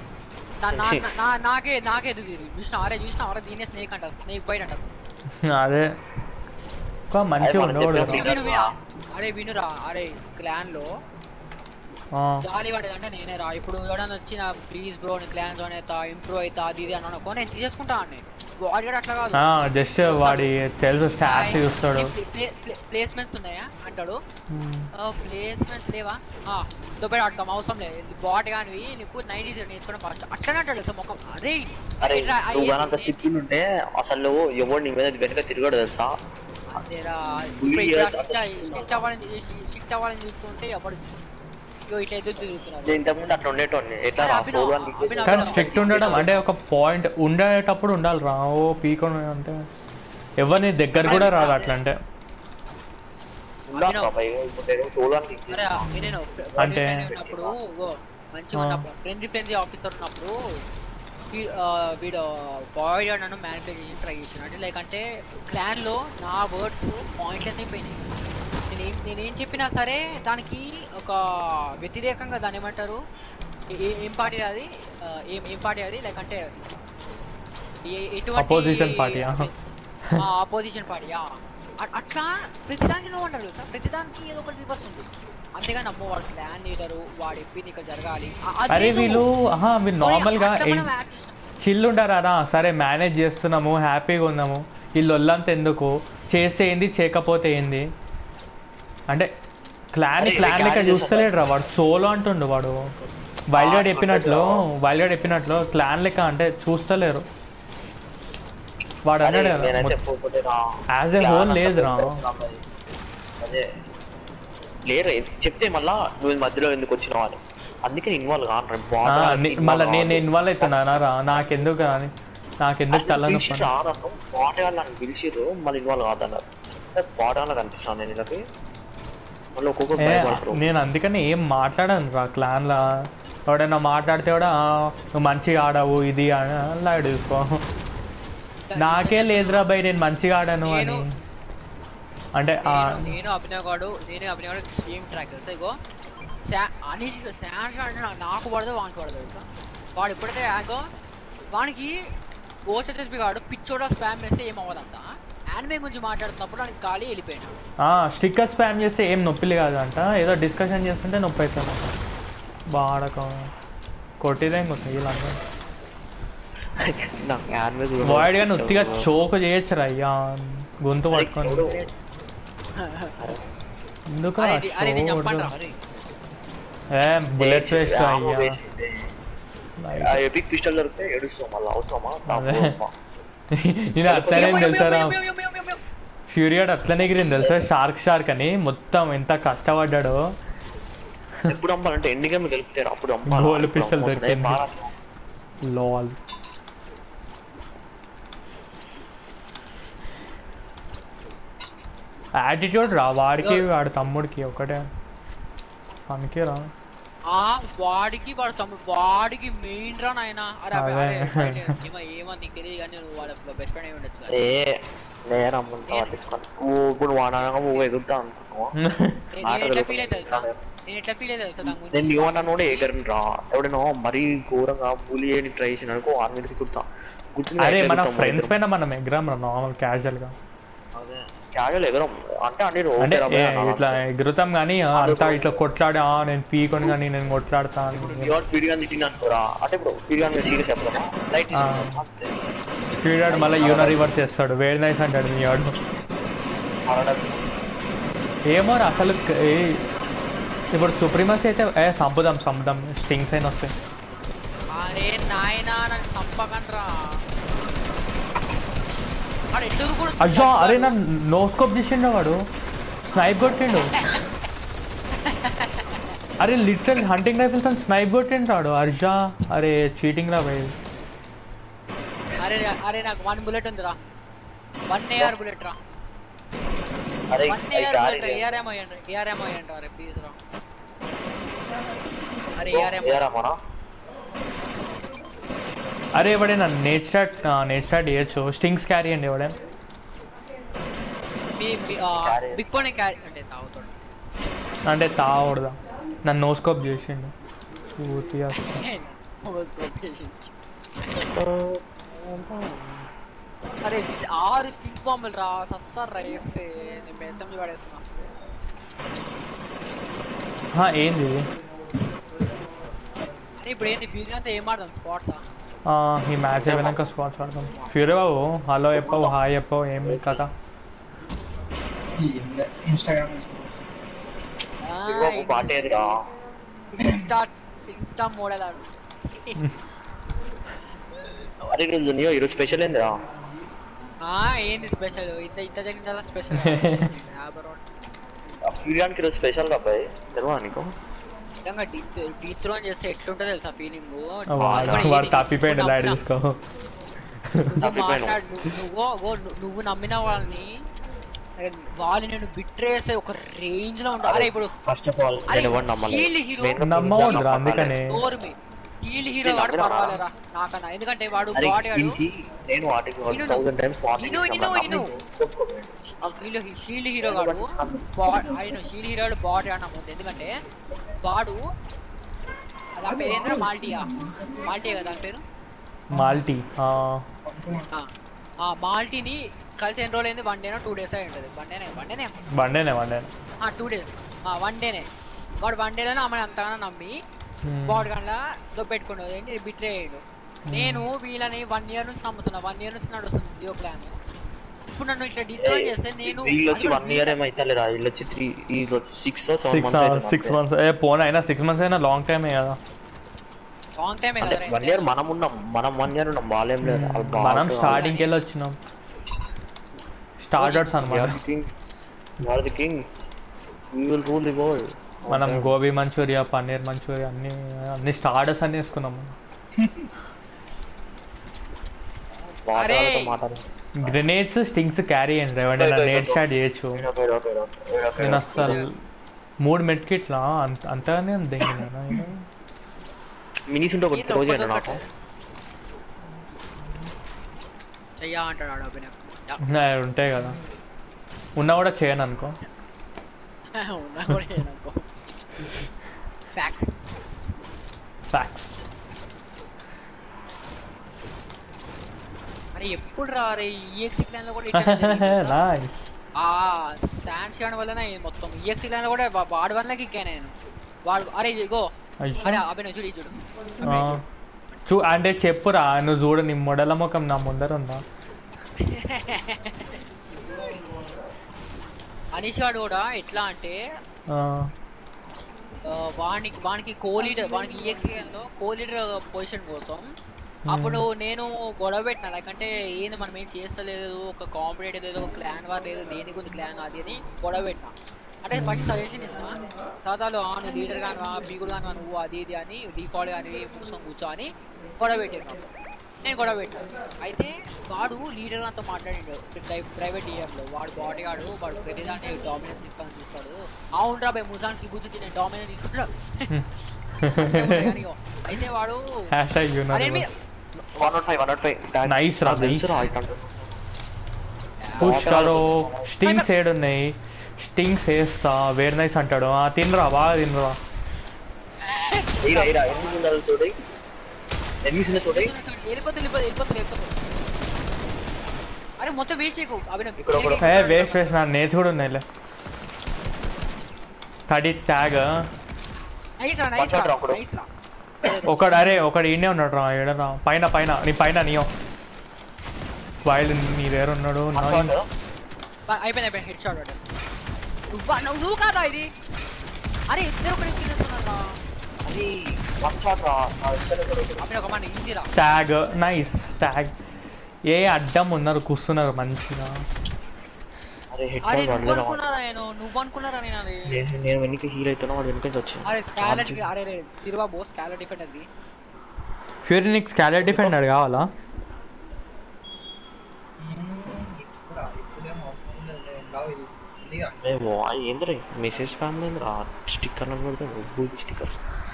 Speaker 1: నాకే నాకే ఎదుగు చూసిన అరే చూసిన అరే దీనే స్నేక్ అంటారు స్నేక్ బైట్ అంటారు
Speaker 3: అదే మంచిగా ఉండేవాడు
Speaker 1: అరే వినురా అరే క్లాన్ లో జాలి పడేది అంటే నేనే రా ఇప్పుడు ఎవడన్నా వచ్చిన ప్లీజ్ బ్రో నీ క్లాన్ జోన్ అవుతా ఇంప్రూవ్ అవుతా అది ఇది అన్నాను నేను తీసేసుకుంటా అండి వాడి కూడా అట్లా కాదు
Speaker 3: జస్ట్ వాడి తెలుసు స్టాట్స్ చూస్తాడు
Speaker 1: ప్లేస్మెంట్స్ ఉన్నాయా అంటాడు ప్లేస్మెంట్స్ లేవా దుబాయ్ ఆడతాం అవసరం లేదు బాట్ కానీ నీకు నైన్టీ నేర్చుకోవడం ఫస్ట్ అట్లనే అంటాడు మొక్క అరే
Speaker 2: అరే స్టిప్పులు ఉంటే అసలు ఎవరు నీ మీద వెనక తిరగడు తెలుసా
Speaker 1: షిఫ్ట్ అవ్వాలని చూసుకుంటే ఎవరు
Speaker 3: కానీ స్ట్రిక్ట్ ఉండడం అంటే ఒక పాయింట్ ఉండేటప్పుడు ఉండాలి రా ఓ పీకో అంటే ఎవరిని దగ్గర కూడా రాదు అట్లా అంటే అంటే
Speaker 1: ఫ్రెండ్లీ ఫ్రెండ్లీ ఆఫీసర్ ఉన్నప్పుడు వీడు బాయ్ నన్ను మ్యానిపులేట్ ట్రై చేసాను అంటే లైక్ అంటే క్లాన్ లో నా వర్డ్స్ పాయింట్లెస్ అయిపోయినాయి నేనేం నేనేం చెప్పినా సరే దానికి ఒక వ్యతిరేకంగా దాన్ని ఏమంటారు ఏం పార్టీ అది ఏం ఏం పార్టీ అది లైక్ అంటే ఎటువంటి
Speaker 3: అపోజిషన్ పార్టీ
Speaker 1: అపోజిషన్ పార్టీ అట్లా ప్రతిదానికి నువ్వు అంటారు కదా ప్రతిదానికి ఏదో ఒకటి రివర్స్ ఉంది అంతేగాని అమ్మో వాడు ప్లాన్ లీడరు వాడు ఎప్పింది ఇక్కడ జరగాలి
Speaker 3: అరే వీళ్ళు వీళ్ళు నార్మల్ గా చిల్లు ఉంటారా సరే మేనేజ్ చేస్తున్నాము హ్యాపీగా ఉన్నాము వీళ్ళు ఒళ్ళంతా ఎందుకు చేస్తే ఏంది చేయకపోతే ఏంది అంటే క్లాన్ క్లాన్ లెక్క చూస్తలేడు రా వాడు సోలో అంటుండు వాడు వైల్డ్ చెప్పినట్లు వైల్డ్ చెప్పినట్లు క్లాన్ లెక్క అంటే చూస్తలేరు వాడు అన్నాడు యాజ్ ఏ హోల్ లేదు రా
Speaker 2: లేరు చెప్తే మళ్ళా నువ్వు మధ్యలో ఎందుకు వచ్చినావు అని అందుకే ఇన్వాల్వ్ కాను
Speaker 3: మళ్ళీ నేను ఇన్వాల్వ్ అవుతున్నానా రా నాకెందుకు అని నాకెందుకు తలనొప్పి
Speaker 2: బాట వాళ్ళని పిలిచిర్రు మళ్ళీ ఇన్వాల్వ్ కాదన్నారు బాట వాళ్ళకి అనిపిస్తాను నేను ఇలాకి
Speaker 3: నేను అందుకని ఏం మాట్లాడాను రా క్లాన్లా ఎవడైనా మాట్లాడితే కూడా నువ్వు మంచిగా ఆడావు ఇది అని లైట్ చూసుకో నాకే లేదురా బై నేను మంచిగా ఆడాను అని అంటే
Speaker 1: నేను అభినవ్ గాడు నేను అభినవ్ గాడు సేమ్ ట్రాక్ తెలుసా ఇగో అని ఛాన్స్ అంటే నాకు పడదు వానికి పడదు తెలుసా వాడు ఎప్పుడైతే యాగో వానికి ఓచెస్పి గాడు పిచ్చోడా స్పామ్ చేస్తే ఏం అవ్వదంతా యానిమే గురించి మాట్లాడుతున్నప్పుడు వానికి ఖాళీ వెళ్ళిపోయాడు
Speaker 3: స్టిక్కర్ స్పామ్ చేస్తే ఏం నొప్పిలు కాదంట ఏదో డిస్కషన్ చేస్తుంటే నొప్పి అవుతుంది బాడక కొట్టిదే ఇంకొక వీళ్ళంతా వాయిడ్ కానీ ఉత్తిగా చోకు చేయొచ్చు అయ్యా గొంతు పట్టుకొని ఎందుకు ఏ బుల్లెట్ వేస్ట్ అయ్యా నేను అట్లనే తెలుసారా ఫ్యూరీ ఆడు అట్లనే ఎగిరింది తెలుసా షార్క్ షార్క్ అని మొత్తం ఎంత కష్టపడ్డాడో
Speaker 2: ఎప్పుడు అమ్మాలంటే ఎండింగ్ గేమ్ గెలుపుతారు అప్పుడు
Speaker 3: గోల్డ్ పిస్టల్ దొరికింది లాల్ యాటిట్యూడ్ రా వాడికి వాడి తమ్ముడికి ఒకటే పనికి రా
Speaker 1: వాడికి వాడు తమ్ముడు వాడికి మెయిన్ రా నాయన ఏమని తెలియదు కానీ నువ్వు వాళ్ళ బెస్ట్ ఫ్రెండ్ అయి ఉండొచ్చు
Speaker 2: ఇప్పుడు వాడనగా నువ్వు ఎదుగుతా నేను ఏమన్నా కూడా ఏగరను రా ఎవడనో మరీ ఘోరంగా బూలి చేయని ట్రై చేసిన అనుకో వారి మీద కుడతా
Speaker 3: అరే మన ఫ్రెండ్స్ పైన మనం ఎగ్రామ్ రా నార్మల్ క్యాజువల్ గా
Speaker 2: క్యాజువల్ ఎగరం అంటే
Speaker 3: అంటే ఇట్లా ఎగురుతాం కానీ అంతా ఇట్లా కొట్లాడా నేను పీకొని కానీ నేను కొట్లాడతాను స్పీడ్ మళ్ళీ యూనో రివర్స్ చేస్తాడు వేడి నైస్ అంటాడు మీ వాడు ఏమో అసలు ఇప్పుడు సుప్రీమసీ అయితే ఏ సంపుదాం సంపుదాం స్టింగ్స్ అయినా వస్తాయి అయ్యో అరే నా నో స్కోప్ తీసిండు వాడు స్నైప్ కొట్టిండు అరే లిటరల్ హంటింగ్ రైఫిల్స్ అని స్నైప్ కొట్టిండు రాడు అర్జా అరే చీటింగ్ రా భయ్
Speaker 1: అరే అరే నాకు వన్ బుల్లెట్ ఉందిరా వన్ ఏఆర్ బుల్లెట్ రా
Speaker 2: అరే
Speaker 1: వన్ ఏఆర్ బుల్లెట్ ఏఆర్ ఏమో అయ్యండి ఏఆర్ ఏమో అయ్యండి అరే ప్లీజ్ రా అరే ఏఆర్ ఏమో ఏఆర్ ఏమోనా
Speaker 3: అరే ఎవడైనా నేట్ స్టార్ట్ నేట్ స్టార్ట్ చేయొచ్చు స్టింగ్స్ క్యారీ అండి ఎవడే
Speaker 1: బిగ్ పోనీ క్యారీ అంటే తాగుతాడు
Speaker 3: అంటే తాగకూడదా నన్ను నోస్కోప్ చేసిండు పూర్తిగా
Speaker 1: అరే ఆరు కింగ్ బాంబులు రా సస్సార్ రైస్తే నేను బెంతం పడేస్తున్నా
Speaker 3: ఏంది
Speaker 1: ఇప్పుడు ఏంటి ఫ్యూజన్ అంతా ఏం ఆడదాం స్పాట్స్
Speaker 3: ఈ మ్యాచ్ అయిపోయినాక స్పాట్స్ ఆడదాం ఫ్యూరీ బాబు హలో చెప్పవు హాయ్ చెప్పవు ఏం కదా
Speaker 2: ఈరోజు స్పెషల్ ఏందిరా
Speaker 1: ఏంది స్పెషల్ ఇంత ఇంత జరిగిన స్పెషల్
Speaker 2: ఫ్యూరియానికి ఈరోజు స్పెషల్ రా అబ్బాయి తెలియదా నీకు
Speaker 1: చేస్తే ఎట్లుంటది తెలుసా ఫీలింగ్
Speaker 3: తప్పిపోయింది
Speaker 1: నువ్వు నమ్మిన వాళ్ళని వాళ్ళు నేను బిట్రేసే ఒక రేంజ్ లో ఉంటారు ఇప్పుడు
Speaker 2: ఫస్ట్ ఆఫ్ ఆల్
Speaker 3: నమ్మకూడదు అందుకనే
Speaker 1: కీల్ హీరో వాడు పర్వాలేరా నాకన్నా ఎందుకంటే వాడు బాడీ షీల్డ్ హీరో వాడు ఆయన షీల్డ్ హీరో బాడీ అన్న ముందు ఎందుకంటే వాడు దాని పేరు ఏంటంటే మాల్టియా మాల్టియా కదా దాని పేరు
Speaker 3: మాల్టీ
Speaker 1: మాల్టీని కలిసి ఎన్ని రోజులు అయింది వన్ డేనో టూ డేస్ అయి ఉంటుంది వన్ డేనే వన్ డేనే
Speaker 3: వన్ డేనే one day
Speaker 1: two days one డేనే వాడు వన్ డేలోనే ఆమె అంతగానో నమ్మి బాడీ కన్నా దొబ్బెట్టుకున్నాడు ఏంటి బిట్రే అయ్యాడు నేను వీళ్ళని వన్ ఇయర్ నుంచి నమ్ముతున్నా వన్ ఇయర్ నుంచి నడుస్తుంది జియో ప్లాన్ ఇప్పుడు నన్ను ఇట్లా డిస్ట్రాయ్ చేస్తే నేను
Speaker 2: వన్ ఇయర్ ఏమైతలేరా వీళ్ళు వచ్చి త్రీ సిక్స్
Speaker 3: సిక్స్ మంత్స్ ఏ పోన్ అయినా సిక్స్ మంత్స్ అయినా లాంగ్ టైమే కదా
Speaker 1: లాంగ్ టైమే కదా
Speaker 2: వన్ ఇయర్ మనం ఉన్నాం మనం వన్ ఇయర్ ఉన్నాం వాళ్ళేం లేదు
Speaker 3: మనం స్టార్టింగ్ వెళ్ళి వచ్చినాం స్టార్టర్స్ అన్నమాట మనం గోబీ మంచూరియా పన్నీర్ మంచూరియా అన్ని అన్ని స్టార్టర్స్ అన్ని వేసుకున్నాం గ్రెనేడ్స్ స్టింగ్స్ క్యారీ అయ్యండి ఎవరైనా నేట్ స్టార్ట్ చేయొచ్చు నేను అసలు మూడు మెట్ కిట్లా అంత అంతగానే అంతే
Speaker 2: మినీస్ ఉంటే ఒక రోజు నాకు
Speaker 3: ఉంటాయి కదా ఉన్నా కూడా చేయను అనుకో
Speaker 1: ఎప్పుడు రారే ఈఎక్సీ ప్లాన్ లో కూడా శాండ్ షాన్ వల్లనే మొత్తం ఈఎక్సీ ప్లాన్ లో కూడా వాడి వల్ల కిక్కా నేను వాడు అరే ఇగో అరే అభినవ్ చూడు చూడు
Speaker 3: చూ అంటే చెప్పురా నువ్వు చూడు నీ మొడల ముఖం నా ముందర ఉందా
Speaker 1: అనీష్ వాడు కూడా ఎట్లా అంటే వానికి వానికి కో లీడర్ వానికి ఈఎక్సీ లో కో లీడర్ పొజిషన్ కోసం అప్పుడు నేను గొడవ పెట్టిన లైక్ అంటే ఏంది మనం ఏం చేస్తలేదు ఒక కాంపిటేటివ్ లేదు ఒక క్లాన్ వార్ లేదు దేనికి ఉంది క్లాన్ అది అని గొడవ పెట్టిన అంటే ఫస్ట్ సజెషన్ ఇస్తున్నా చదువులు నువ్వు లీడర్ కానివా పీకుడు కానివా నువ్వు అది ఇది అని డిఫాల్ట్ కానీ కూర్చొని కూర్చో అని గొడవ పెట్టాను నేను గొడవ పెట్టాను అయితే వాడు లీడర్ అంతా మాట్లాడిండు ప్రైవేట్ ఇయర్లో వాడు బాడీ గాడు వాడు ప్రతిదాన్ని డామినేట్ తీసుకోవాలని చూస్తాడు అవునరా బై ముజాన్కి బుద్ధి నేను డామినేట్ తీసుకుంటాడు అయితే వాడు
Speaker 3: నైస్ రా పుష్కరో స్టింగ్స్ ఏడు ఉన్నాయి స్టింగ్స్ వేస్తా వేర్ నైస్ అంటాడు తినరా బాగా తినరా
Speaker 1: అరే మొత్తం వేస్ట్ చేయకు
Speaker 3: వేస్ట్ వేస్ట్ నా నేర్చు కూడా ఉన్నాయి థర్టీ ట్యాగ్ ఒకడు అరే ఒకడు ఈయనే ఉన్నాడు రా ఏడరా పైన పైన నీ పైన నీయో వైల్డ్ నీ దగ్గర ఉన్నాడు
Speaker 1: అయిపోయింది అయిపోయింది హెడ్ షాట్ నువ్వు నువ్వు కాదా ఇది అరే ఇద్దరు
Speaker 3: ట్యాగ్ నైస్ ట్యాగ్ ఏ అడ్డం ఉన్నారు కూస్తున్నారు మంచిగా
Speaker 1: నువ్వు అనుకున్నారా
Speaker 2: నేను వెనక్కి హీల్ అవుతున్నా వాడు వెనక
Speaker 1: వచ్చాను
Speaker 3: ఫ్యూరీ నీకు స్కాలర్ డిఫెండర్ కావాలా
Speaker 2: ఏంద్రీ మెసేజ్ స్పామ్ ఏంద్రా స్టిక్కర్ కొడతా గూగుల్ స్టిక్కర్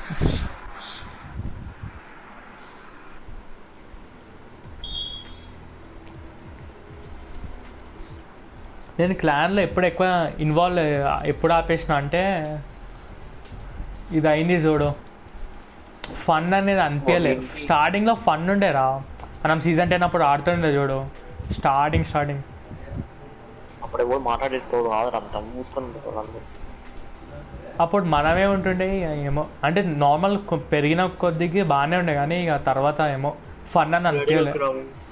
Speaker 3: నేను క్లాన్లో ఎప్పుడు ఎక్కువ ఇన్వాల్వ్ ఎప్పుడు ఆపేసిన అంటే ఇది అయింది చూడు ఫన్ అనేది అనిపించలేదు స్టార్టింగ్లో ఫన్ ఉండేరా మనం సీజన్ టెన్ అప్పుడు ఆడుతుండే చూడు స్టార్టింగ్ స్టార్టింగ్
Speaker 2: అప్పుడు ఎవరు మాట్లాడేటోడు అంతా మూసుకొని
Speaker 3: అప్పుడు మనమే ఉంటుండే ఏమో అంటే నార్మల్ పెరిగిన కొద్దికి బాగానే ఉండే కానీ ఇక తర్వాత ఏమో ఫన్ అని అనిపించలేదు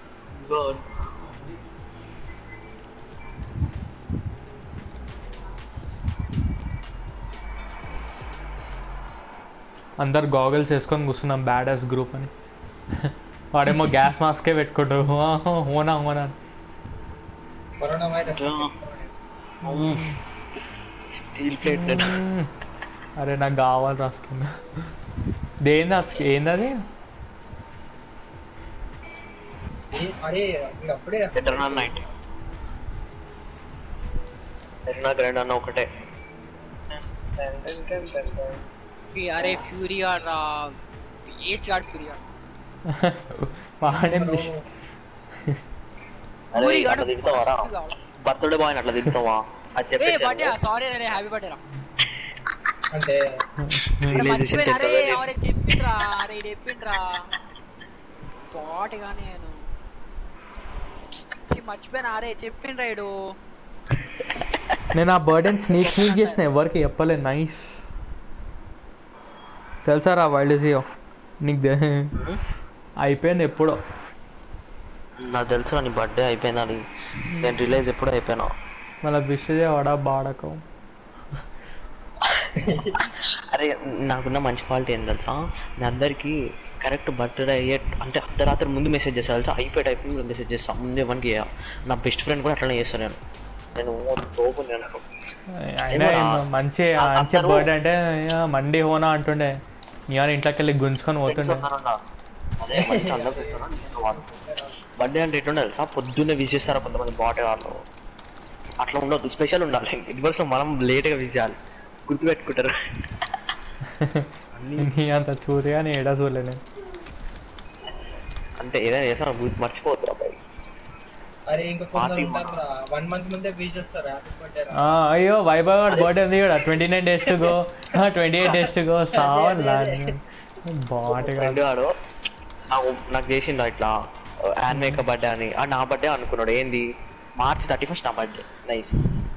Speaker 3: అందరు గాగల్స్ వేసుకొని కూర్చున్నాం బ్యాడ్ అస్ గ్రూప్ అని వాడేమో గ్యాస్ మాస్కే పెట్టుకుంటాడు హోనా హోనా అరే నాకు కావాలి రాసుకున్నా దేని ఏంది అది
Speaker 2: ఒకటే
Speaker 1: అరే ఫ్యూరీ ఆడరా ఏట్ ఆడు ఫ్యూరీ ఆడు
Speaker 2: బర్త్డే బాయ్ అట్లా తింటావా
Speaker 1: సారీ అరే హ్యాపీ బర్త్డే రా
Speaker 2: అంటే
Speaker 1: చెప్పిండ్రా అరే చెప్పిండ్రా పాటగా నేను మర్చిపోయినా అరే చెప్పిండ్రా ఇడు
Speaker 3: నేను ఆ బర్త్డే స్నీక్ స్నీక్ చేసిన ఎవరికి చెప్పలేదు నైస్ తెలుసారా వైల్డ్ జియో నీకు అయిపోయింది ఎప్పుడో
Speaker 2: నాకు తెలుసు నీ బర్త్డే అయిపోయింది అని నేను రిలైజ్ ఎప్పుడు అయిపోయినా
Speaker 3: మళ్ళీ విష్ చేయవాడా బాడకం
Speaker 2: అరే నాకున్న మంచి క్వాలిటీ ఏం తెలుసా నేను అందరికి కరెక్ట్ బర్త్డే అయ్యే అంటే అర్ధరాత్రి ముందు మెసేజ్ చేస్తా తెలుసా అయిపోయి అయిపోయి మెసేజ్ చేస్తా ముందు ఎవరికి నా బెస్ట్ ఫ్రెండ్ కూడా అట్లనే చేస్తాను నేను నేను తోపు నేను
Speaker 3: మంచి మంచి బర్త్డే అంటే మండే హోనా అంటుండే నేను ఇంట్లోకి వెళ్ళి గుంజుకొని పోతుండే
Speaker 2: అదే మంచి అందరూ తీసుకోవాలి బర్త్డే అంటే ఎట్లుండే తెలుసా పొద్దున్నే విష్ చేస్తారా కొంతమంది బాటే వాళ్ళు అట్లా ఉండదు స్పెషల్ ఉండాలి ఇదివరకు మనం లేట్గా విష్ చేయాలి గుర్తుపెట్టుకుంటారు
Speaker 3: నీ అంత చూరే అని ఏడా చూడలే
Speaker 2: అంటే ఏదైనా చేస్తాను గుర్తు మర్చిపోతారు అబ్బాయి
Speaker 3: అయ్యో వైభవ్ బర్త్డే ఉంది కూడా twenty nine days to go twenty eight days to go Sawan
Speaker 2: బాగుంటాడు నాకు నాకు చేసిండు ఇట్లా హ్యాండ్ మేకప్ బర్త్డే అని నా బర్త్డే అనుకున్నాడు ఏంది మార్చ్ థర్టీ ఫస్ట్ నా birthday nice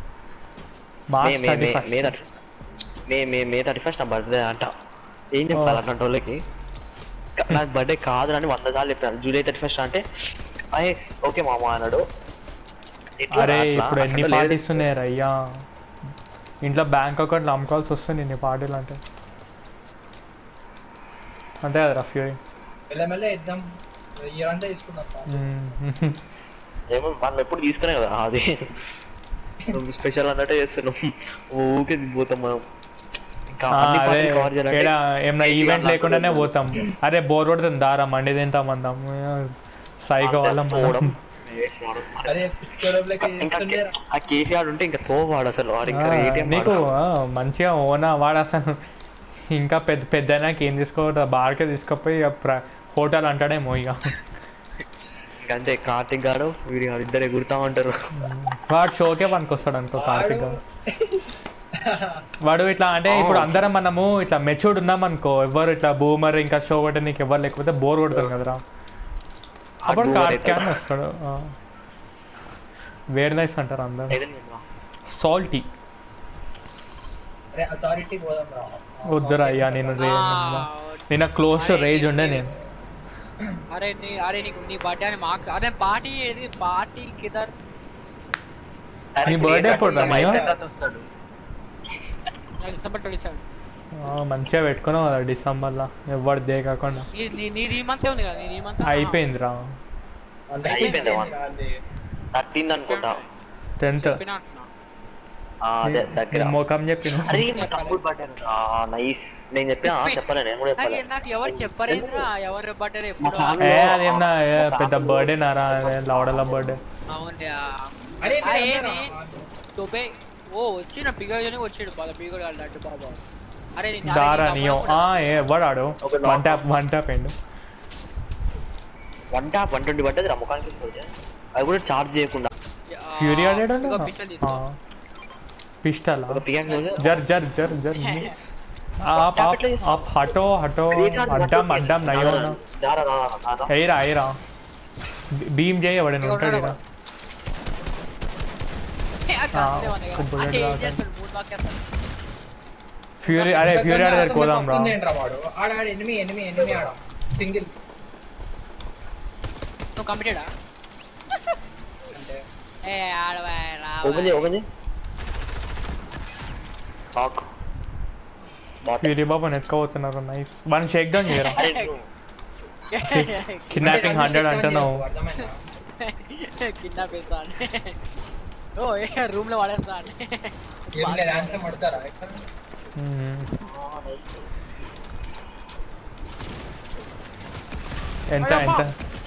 Speaker 2: May May May thirty first నా బర్త్డే అంట ఏం చెప్పాలి అట్లాంటి వాళ్ళకి నాకు బర్త్డే కాదు అని వంద సార్లు చెప్పాను జూలై థర్టీ ఫస్ట్ అంటే అయ్యే ఓకే మామ అన్నాడు
Speaker 3: అరే ఇప్పుడు ఎన్ని పార్టీస్ ఉన్నాయి అయ్యా ఇంట్లో బ్యాంక్ అకౌంట్లు అమ్ముకోవాల్సి వస్తుంది ఇన్ని పార్టీలు అంటే అంతే కదా ఫ్యూరీ
Speaker 4: ఇయర్ అంతా తీసుకుందాం
Speaker 2: ఏమో మనం ఎప్పుడు తీసుకునే కదా అది స్పెషల్ అన్నట్టే చేస్తున్నాం ఊకే పోతాం మనం
Speaker 3: ఏమన్నా ఈవెంట్ లేకుండానే పోతాం అరే బోర్ కొడుతుంది దారా మండి తింటాం అందాం సైకో వాళ్ళం
Speaker 2: ఆ కేసీఆర్ ఉంటే ఇంకా తోవాడు అసలు
Speaker 3: నీకు మంచిగా ఓనా వాడు అసలు ఇంకా పెద్ద పెద్దనాక ఏం తీసుకోవద్దు బార్కే తీసుకుపోయి హోటల్ అంటాడేమో ఇక
Speaker 2: ఇంకంతే కార్తిక్ గారు వీడి ఇద్దరు ఎగురుతా ఉంటారు
Speaker 3: వాడు షోకే పనికి వస్తాడు అనుకో కార్తిక్ గారు వాడు ఇట్లా అంటే ఇప్పుడు అందరం మనము ఇట్లా మెచ్యూర్డ్ ఉన్నాం అనుకో ఎవరు ఇట్లా బూమర్ ఇంకా షో కొట్టే నీకు ఎవరు లేకపోతే బోర్ కొడతారు కదరా అప్పుడు కార్తిక్ అని వస్తాడు వేర్ నైస్ అంటారు అందరు సాల్టీ వద్దురా అయ్యా నేను నిన్న క్లోజ్ రేజ్ ఉండే నేను
Speaker 1: అరే నీ అరే నీకు నీ బర్త్డే అని మాకు అరే పార్టీ ఏది పార్టీ కిదర్
Speaker 3: నీ బర్త్డే ఎప్పుడు రా
Speaker 1: డిసెంబర్ ట్వంటీ సెవెన్
Speaker 3: మంచిగా పెట్టుకున్నావు కదా డిసెంబర్ లో ఎవరు దే కాకుండా అయిపోయింది రా టెన్త్ మోకం చెప్పిన అదేమన్నా పెద్ద బర్త్డే నారా లవడల బర్త్డే
Speaker 1: ఓ వచ్చిన పిగోని వచ్చాడు బాగా పిగోడు అడ్డు బాబా అరే
Speaker 3: దారా నియో ఆ ఎవడు ఆడు one tap one tap and
Speaker 2: one tap one twenty పడ్డది రా ముఖానికి అది కూడా చార్జ్ చేయకుండా
Speaker 3: ఫ్యూరీ ఆడాడు पिस्टल जर जर जर जर आप आप आप हटो हटो अड्डम अड्डम नहीं होना एरा एरा बीम जाए बड़े नोटर एरा फ्यूरी अरे फ्यूरी आड़े कोदाम रा
Speaker 4: आड़ आड़ एनिमी एनिमी एनिमी आड़ सिंगल
Speaker 1: तो कंप्लीटेड आ ए आड़ रा
Speaker 2: ओपन जे ओपन जे Talk.
Speaker 3: Fury Baba నెత్తుకోవతున్నారు నైస్ వన్ షేక్ డౌన్ చేయరా కిడ్నాపింగ్ హండ్రెడ్ అంటున్నావు
Speaker 1: కిడ్నాపేస్తాను ఓ ఏ రూమ్ లో వాడేస్తాను
Speaker 4: ఏం లేదు ఆన్సర్ ಮಾಡ್ತಾರಾ ఇక్కడ
Speaker 3: ఎంత ఎంత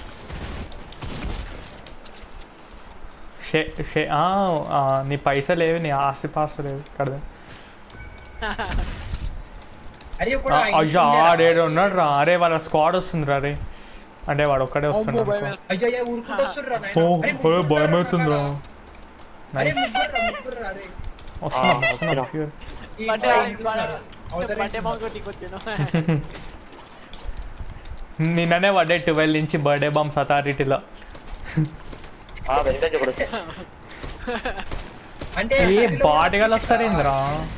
Speaker 3: షే షే ఆ నీ పైసలు లేవు నీ ఆస్తి పాస్ లేవు ఇక్కడ అయ్యా ఆడేడు ఉన్నాడు రా అరే వాళ్ళ స్క్వాడ్ వస్తుంది రా అరే అంటే వాడు ఒక్కడే వస్తున్నాడు భయం అవుతుందిరా నిన్ననే పడ్డే ట్వెల్వ్ నుంచి బర్త్డే బాంబ్స్ అథారిటీలో ఏ బాటిగా వస్తారేంద్రా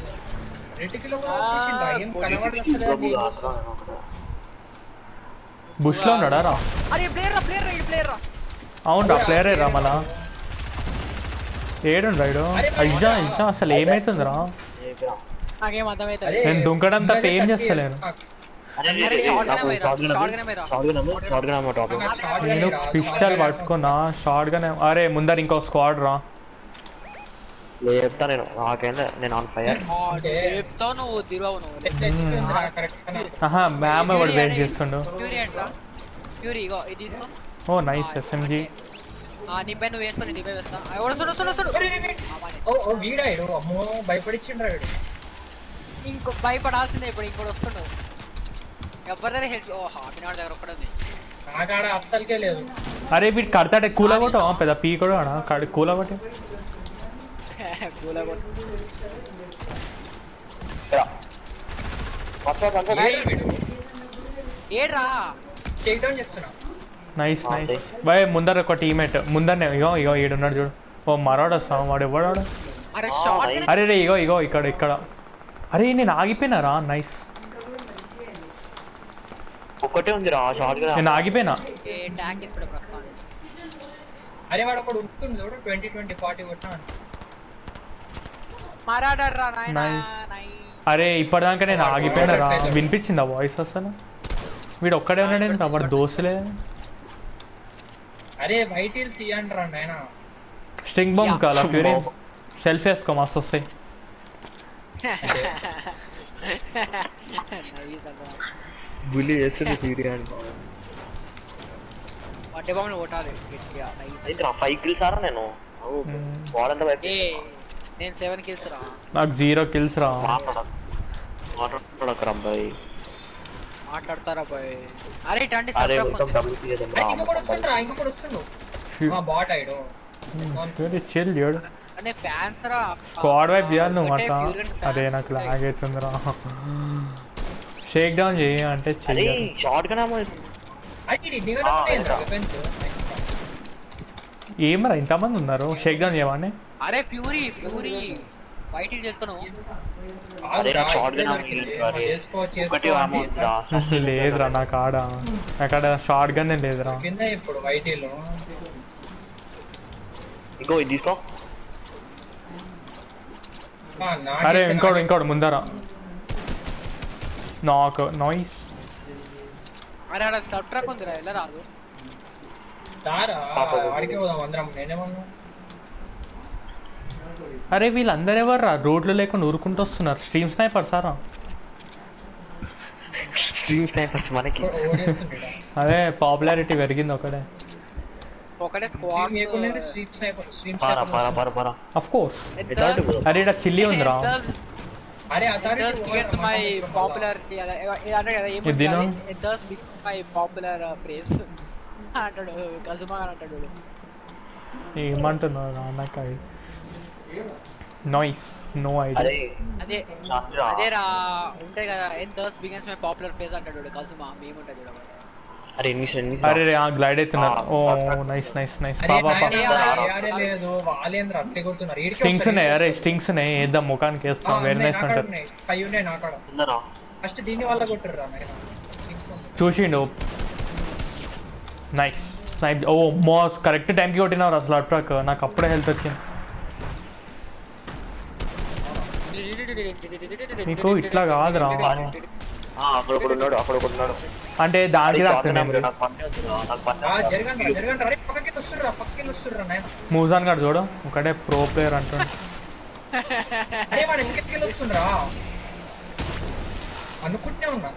Speaker 3: బుష్ లో ఉన్నాడా రా అవును రా ప్లేయర్ రా మళ్ళా ఏడు రైడు అయ్యా ఇంకా అసలు ఏమైతుందిరా నేను దుంకడం తప్ప ఏం చేస్తలేను నేను పిస్టల్ పట్టుకున్నా షార్ట్ గానే అరే ముందర ఇంకో స్క్వాడ్ రా
Speaker 2: చెప్తా నేను నాకైనా నేను ఆన్ ఫైర్
Speaker 3: ఆహా మ్యామ్ వాడు వెయిట్ చేస్తుండు ఓ నైస్ ఎస్ఎంజీ
Speaker 1: ఇంకో భయపడాల్సిందే ఇప్పుడు ఇంకోటి వస్తుండు ఎవరి హెడ్ ఓ హాపినాడ్ దగ్గర ఒక్కడే ఉంది
Speaker 4: నాకాడ అస్సలకే లేదు
Speaker 3: అరే వీడు కడతాడే కూలగొట్ట పెద్ద పీ కూడా కడ కూలగొట్టే
Speaker 1: కూలగొట్ట ఏడ్రా
Speaker 4: షేక్ డౌన్ చేస్తున్నా
Speaker 3: నైస్ నైస్ బాయ్ ముందర ఒక టీమేట్ ముందరనే ఇగో ఇగో ఈడున్నాడు చూడు ఓ మరాడు వస్తాం వాడు ఎవడాడు అరే రే ఇగో ఇగో ఇక్కడ ఇక్కడ అరే నేను ఆగిపోయినారా నైస్
Speaker 2: ఒకటే ఉంది రా షార్ట్ గా
Speaker 3: నేను ఆగిపోయినా
Speaker 1: ఏ ట్యాగ్ ఇప్పుడు ప్రస్తావన
Speaker 4: అరే వాడు ఒకడు ఉరుకుతుంది చూడు ట్వంటీ ట్వంటీ ఫార్టీ కొట్టాను
Speaker 1: మారాడరా నాయనా
Speaker 3: అరే ఇప్పటిదాకా నేను ఆగిపోయినారా వినిపించిందా వాయిస్ అసలు వీడు ఒక్కడే ఉన్నాడు వాడు దోస్తులే
Speaker 4: అరే వైట్ హిల్స్ ఇయ్యండి నాయన.
Speaker 3: Sting bomb
Speaker 1: Yeah.
Speaker 3: కావాలా ఫ్యూరీ? సెల్ఫ్ వేసుకో మస్తు వస్తాయి.
Speaker 2: బుల్లి చేస్తుంది బిర్యానీ.
Speaker 1: వాటి బాబు కొట్టాలి గట్టిగా.
Speaker 2: అయితే ఫైవ్ కిల్స్ ఆరా నేను వాడంతా వైపు
Speaker 1: ఏ నేను సెవెన్ కిల్స్ రా.
Speaker 3: నాకు జీరో కిల్స్ రా.
Speaker 2: మాట్లాడక అబ్బాయి
Speaker 1: మాట్లాడతారా బాయ్? అరే ఇట్లాంటి
Speaker 2: అరే
Speaker 1: సబ్జెక్ట్
Speaker 2: మొత్తం డబుల్ తీయడం రా.
Speaker 4: ఇంకొకటి వస్తుండ్రా, ఇంకొకటి వస్తుండు. మా బాట్ ఐడో
Speaker 3: ఫ్యూరీ చిల్ డ్యూడ్.
Speaker 1: అంటే ఫ్యాన్స్ రా.
Speaker 3: స్క్వాడ్ వైప్ చేయాలి నువ్వు
Speaker 1: ఒకటే
Speaker 3: అట్లా.
Speaker 1: Furious fans
Speaker 3: అదే నాకు
Speaker 1: ఉంటాయి.
Speaker 3: లాగ్ అవుతుందిరా. షేక్ డౌన్ చేయి అంటే
Speaker 2: అరే
Speaker 3: చెయ్యాలి.
Speaker 2: షార్ట్ గన్ ఏమో
Speaker 4: అది నిగడ ఏంద్రా వెపన్స్.
Speaker 3: ఏమరా ఇంతమంది ఉన్నారు? షేక్ డౌన్ చేయమని.
Speaker 1: అరే ప్యూరీ ప్యూరీ వైట్ చేసుకును.
Speaker 2: అరే నాకు షార్ట్ గన్ అరే
Speaker 4: చేసుకో
Speaker 2: ఒకటి
Speaker 4: చేసుకో
Speaker 2: ఏమో ఉందిరా.
Speaker 3: లేదురా నా కాడ అక్కడ షార్ట్ గన్ లేదురా.
Speaker 4: కింద ఇప్పుడు వైట్ హిల్.
Speaker 2: ఇంకో ఇది తీసుకో.
Speaker 3: అరే ఇంకోటి ఇంకోటి ముందరా నాకు నాయిస్.
Speaker 1: అరే అక్కడ సబ్ ట్రక్ ఉందిరా, ఎలా రాదు?
Speaker 4: దారా ఆడికి పోదాం అందరం. నేనేమన్నా
Speaker 3: అరే వీళ్ళందరూ ఎవర్రా రోడ్లు లేకుండా ఊరుకుంటూ వస్తున్నారు? స్ట్రీమ్ స్నైపర్ సారా?
Speaker 2: స్ట్రీమ్ స్నైపర్స్ మనకి.
Speaker 4: ఓడేస్తుండేడా
Speaker 3: అదే పాపులారిటీ పెరిగింది ఒకటే.
Speaker 1: ఒకటే
Speaker 4: స్ట్రీమ్
Speaker 1: స్క్వాడ్
Speaker 4: ఏకుండే స్ట్రీమ్ స్నైపర్ స్ట్రీమ్
Speaker 2: పారా పారా
Speaker 4: స్నైపర్.
Speaker 2: పారా పారా.
Speaker 3: Of course.
Speaker 2: ఎదాటి బ్రో.
Speaker 3: అరే ఇక్కడ చిల్లి ఉందిరా.
Speaker 4: అరే అథారిటీ
Speaker 1: get my popularity అంటే కదా
Speaker 3: ఇది తిను.
Speaker 1: ఏమంటారు? it does become my popular phrase అంటాడు కజుమా అంటాడు.
Speaker 3: ఏమంటున్నారు నాకు నాయిస్ నో ఐడియా.
Speaker 2: అరే
Speaker 1: అదే
Speaker 2: చాలురా.
Speaker 1: అదే రా ఉంటాయి కదా. it does becomes my popular phrase అంటాడు కజుమా. మేముంటది చూడ.
Speaker 2: అరే ఎన్ని ఎన్ని
Speaker 3: అరే రే గ్లైడ్ అవుతున్నారు. ఓ నైస్ నైస్ నైస్.
Speaker 4: అరే
Speaker 3: పాపా
Speaker 4: యారే లేదు వాళ్ళేంద్ర అట్లే కొడుతున్నారు. ఈడికి
Speaker 3: స్టింగ్స్ ఉన్నాయి. అరే స్టింగ్స్ ఉన్నాయి వేద్దాం ముఖానికి వేస్తాం. వెరీ నైస్ అంటారు.
Speaker 4: ఫైవ్ ఉన్నాయి నా కాడ.
Speaker 2: ఉన్నారా?
Speaker 4: ఫస్ట్ దీన్ని వల్ల కొట్టుర్రా నాయనా. స్టింగ్స్ ఉంది.
Speaker 3: చూసిండు. Nice nice. ఓ మోస్ కరెక్ట్ టైంకి కొట్టినారు అసలు అట్రాక్. నాకు అప్పుడే హెల్త్ వచ్చింది. నీకు ఇట్లా కాదురా.
Speaker 2: ఆ అక్కడ ఒకడు ఉన్నాడు, అక్కడ ఒకడు ఉన్నాడు.
Speaker 3: అంటే దానికి
Speaker 2: నాకు
Speaker 3: తాకుతున్నాం.
Speaker 2: పన్నే వద్దురా, నాకు పన్నే
Speaker 4: ఆ
Speaker 2: వద్దు.
Speaker 4: జరగండి రా, జరగండి రా. అరే పక్కకి వస్తుర్రా, పక్కకి వస్తుర్రా నాయనా.
Speaker 3: మూజాన్ గారు చూడు ఒకటే ప్రో ప్లేయర్ అంటుండు.
Speaker 4: అరే వాడు ఇంకెక్కి వస్తుండ్రా అనుకుంటే ఉన్నా.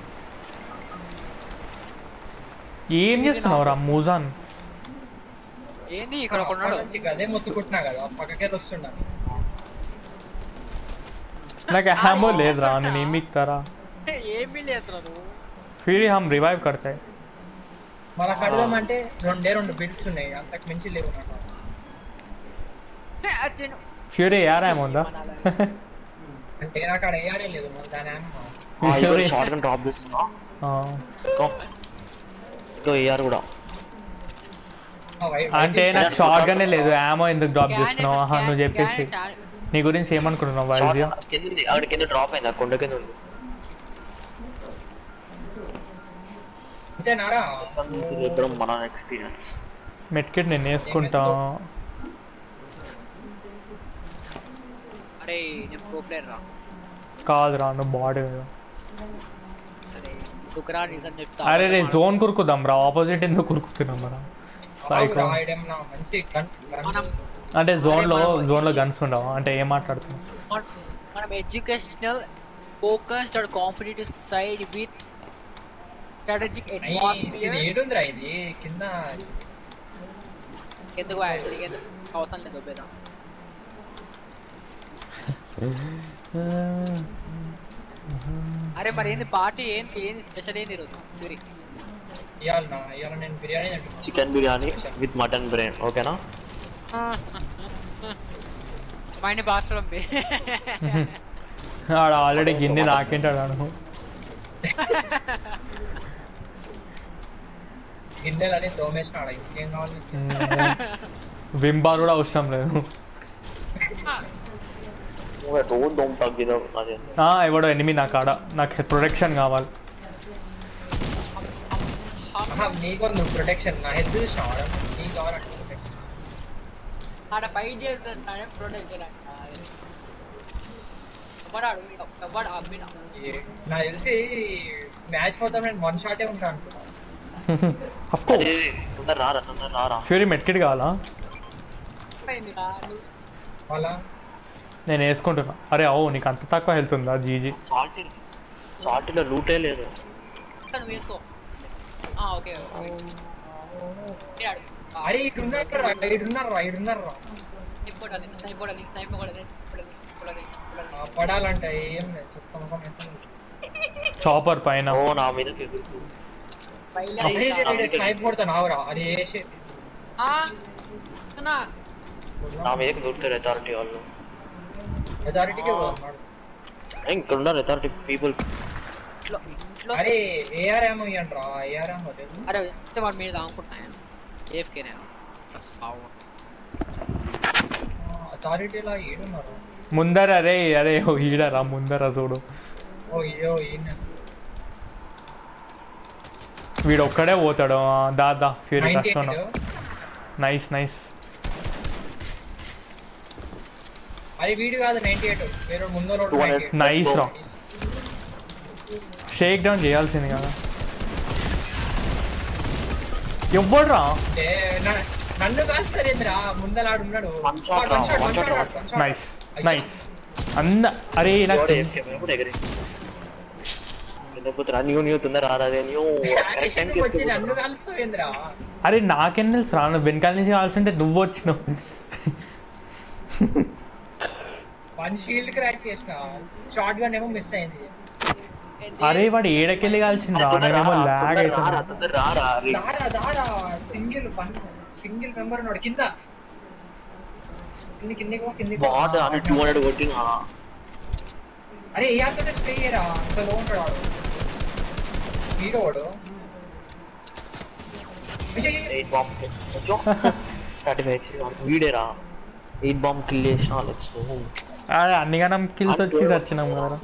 Speaker 3: ఏం చేస్తున్నావు రా మూజాన్?
Speaker 1: ఏంది ఇక్కడ ఒక ఉన్నాడు.
Speaker 4: మంచిగా అదే మొత్తుకుంటున్నా కదా, పక్కకే వస్తుండా.
Speaker 3: నాకు హ్యామో లేదురా. నేను ఏమి ఇస్తారా?
Speaker 1: ఏమీ లేదు నువ్వు.
Speaker 3: ఫీడ్ హమ్ రివైవ్ కడతాయి.
Speaker 4: మన కడదామంటే రెండే రెండు బిల్స్ ఉన్నాయి, అంతకు మించి లేవు నాకు.
Speaker 3: ఫ్యూరీ ఏఆర్ ఏమో ఉందా?
Speaker 4: అంటే నాకు అక్కడ ఏఆర్ఏ లేదు దాని
Speaker 2: ఆ, ఇక్కడ షార్ట్ గన్ డ్రాప్ చేస్తున్నా. ఇంకో ఇంకో ఏఆర్ కూడా.
Speaker 3: అంటే నాకు షార్ట్ గనే లేదు. యామో ఎందుకు డ్రాప్ చేస్తున్నావు? ఆహా నువ్వు చెప్పేసి నీ గురించి ఏమనుకుంటున్నావు?
Speaker 2: షార్ట్
Speaker 3: వైజియా
Speaker 2: గన్ కింద ఉంది, అక్కడ కింద డ్రాప్ అయింది, ఆ కొండ కింద ఉంది.
Speaker 4: అంతేనారా?
Speaker 2: ఇద్దరం మన ఎక్స్పీరియన్స్.
Speaker 3: మెట్కిట్ నేను వేసుకుంటా.
Speaker 1: అరే నేను ప్రో ప్లేయర్ రా.
Speaker 3: కాదురా నువ్వు బాడీ.
Speaker 1: అరే కుకరా నిజం చెప్తా.
Speaker 3: అరే రే జోన్ కురుకుదాం రా. ఆపోజిట్ ఎందుకు కురుకుతున్నాం మనం? సైకో.
Speaker 4: మంచి గన్
Speaker 1: మనం
Speaker 3: అంటే జోన్ లో జోన్ లో గన్స్ ఉండవు. అంటే ఏం మాట్లాడుతున్నావు?
Speaker 1: మనం educational focused and competitive side with strategic advancement.
Speaker 4: ఏడుందిరా ఇది కింద?
Speaker 1: ఎందుకు యాక్చువల్లీ అవసరం లేదు బేదా. అరే మరి ఏంది పార్టీ? ఏంటి ఏంది స్పెషల్ ఏంది ఈరోజు? సూరి
Speaker 4: ఇవాళ ఇవాళ నేను బిర్యానీ తింటున్నా.
Speaker 2: Chicken biryani with mutton brain. ఓకేనా?
Speaker 1: మైండ్ బాస్ పంపి.
Speaker 3: ఆడ ఆల్రెడీ గిన్నె నాకేంటాడు అను.
Speaker 4: గిన్నెలని తోమేసినాడ. ఇంకేం కావాలి?
Speaker 3: విమ్ బార్ కూడా అవసరం లేదు.
Speaker 2: రోజు దోమ తగ్గిదో అదే.
Speaker 3: ఎవడో ఎనిమి నా కాడ. నాకు ప్రొటెక్షన్ కావాలి.
Speaker 4: నీకు నువ్వు ప్రొటెక్షన్ నా హెల్త్ చూసినావా? నీకు కావాలంటే ప్రొటెక్షన్.
Speaker 1: ఆడ ఫైట్ చేస్తాను ప్రొటెక్షన్ అంట. ఎవడాడు ఎవడు అమ్మినా?
Speaker 4: నాకు తెలిసి మ్యాచ్ మొత్తం నేను వన్ షాటే ఉంటాను అనుకున్నాను.
Speaker 3: Of course.
Speaker 2: అరే తొందర రారా తొందర రారా.
Speaker 3: ఫ్యూరీ మెట్కిట్ కావాలా?
Speaker 1: అయిందిరా, నువ్వు-
Speaker 4: అలా
Speaker 3: నేను వేసుకుంటున్నా. అరే అవు నీకు అంత తక్కువ హెల్త్ ఉందా జీజీ?
Speaker 2: సాల్ట్ సాల్ట్లో లూటే లేదు.
Speaker 1: నువ్వు వేసుకో. ఆ, ఓకే ఓకే. ఏ ఆడు. ఆ,
Speaker 4: అరే ఇటున్నారు రా ఇటున్నారు రా ఇటున్నారు రా
Speaker 1: స్నైప్ కొట్టాలి, స్నైప్ కొట్టాలి, స్నైప్ కొట్టాలి, కొట్టాలి, కొట్టాలి, కొట్టాలి.
Speaker 4: ఆ, పడాలంటే ఏం లేదు చెప్తా ముఖం వేస్తాను.
Speaker 3: చాపర్ పైన.
Speaker 2: ఓ నా మీదకి ఎగురుతూ.
Speaker 1: పైలే
Speaker 4: అరే,
Speaker 1: వేస్తా.
Speaker 4: అరే, అరే, స్నైప్ కొడతాను ఆవురా అది వేసి
Speaker 1: ఆ, వస్తున్నా.
Speaker 2: నా మీదకి దొరుకుతారు అథారిటీ వాళ్ళు.
Speaker 4: మెజారిటీకి పోతున్నాడు.
Speaker 2: ఇక్కడ ఉన్నారు అథారిటీ పీపుల్.
Speaker 1: ఇట్లో, ఇట్లో.
Speaker 4: అరే ఏఆర్ ఏమో ఇవ్వండి రా ఏఆర్ ఏమో లేదు
Speaker 1: అరే వస్తే వాడి మీద అనుకుంటున్నాను. ఏఫ్కే నేను. అవును.
Speaker 4: అథారిటీలా ఏడున్నారు.
Speaker 3: ముందర అరే అరే ఓ ఈడరా ముందర చూడు.
Speaker 4: ఓ ఇయో ఈయన
Speaker 3: వీడు ఒక్కడే పోతాడు. ఆ, దా దా ఫ్యూరీ
Speaker 4: నైన్టీ
Speaker 3: కష్టం. Nice nice.
Speaker 4: అది వీడు కాదు నైన్టీ ఎయిట్ వేరే ముందు రోడ్
Speaker 3: నైస్ రా. షేక్ డౌన్ చేయాల్సింది కదా. ఎవ్వడ్రా?
Speaker 4: నన్ను కాస్తారేంద్రా ముందలాడు ఉన్నాడు.
Speaker 2: One shot రా, one shot రా.
Speaker 3: Nice nice. అంద అరే ఇలా
Speaker 2: న్యూ న్యూ తొందర రాదే న్యూ.
Speaker 4: వచ్చి నన్ను కాలుస్తావేంద్రా.
Speaker 3: అరే నాకేం తెలుసు రా, నువ్వు వెనకాల నుంచి కావాల్సింటే నువ్వు వచ్చినావు.
Speaker 4: వన్ షీల్డ్ క్రాక్ చేసిన షార్ట్ గన్ ఏమో మిస్ అయింది.
Speaker 3: అరే వాడు ఏడకెళ్ళి కాల్చింది రా, నేనేమో లాగ్ అవుతుంది.
Speaker 2: తొందర రారా.
Speaker 4: దారా దారా సింగిల్ వన్ సింగిల్ మెంబర్ ఉన్నాడు కింద. కింది కిందికి పో, కిందికి పో.
Speaker 2: బాట్ అని టూ హండ్రెడ్ కొట్టినా.
Speaker 4: అరే ఏఆర్తోనే స్ప్రే చేయరా అంత లో ఉంటాడు వాడు. హీరో వాడు.
Speaker 2: ఎయిట్ బాంబ్ థర్టీ ఫైవ్ వీడేరా. ఎయిట్ బాంబ్ కిల్ చేసిన లెట్స్ గో.
Speaker 3: అరే అన్నిగానం కిల్స్ వచ్చి వచ్చినాం కదా.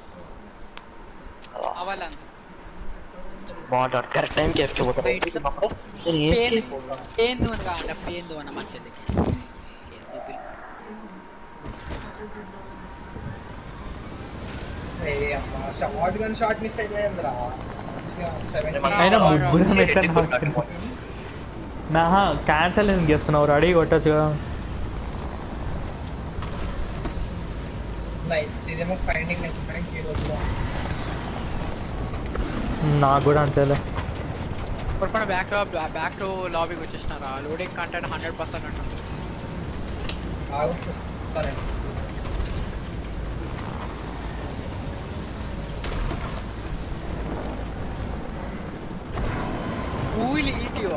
Speaker 1: అవ్వాలని.
Speaker 2: బాట్ కరెక్ట్ టైంకి ఎఫ్కే పోతాడు.
Speaker 1: పేన్ పేన్ దోన్ కావాలంటే పేన్ దోన్ మంచిది.
Speaker 4: షార్ట్ గన్ షాట్ మిస్ అయితే
Speaker 3: అయినా ముగ్గురు పెట్టాను. నా క్యాన్సల్ ఎందుకు చేస్తున్నావు? రెడీ కొట్టచ్చు కదా.
Speaker 4: నైస్. ఇదేమో ఫైండింగ్ ఎక్స్పెక్ట్ జీరో.
Speaker 3: నాకు కూడా అంతేలే.
Speaker 1: ఇప్పుడు బ్యాక్ టు బ్యాక్ టు లాబీకి వచ్చేసినారా? లోడింగ్ కంటెంట్ హండ్రెడ్ పర్సెంట్ అంటారు. Who will eat you?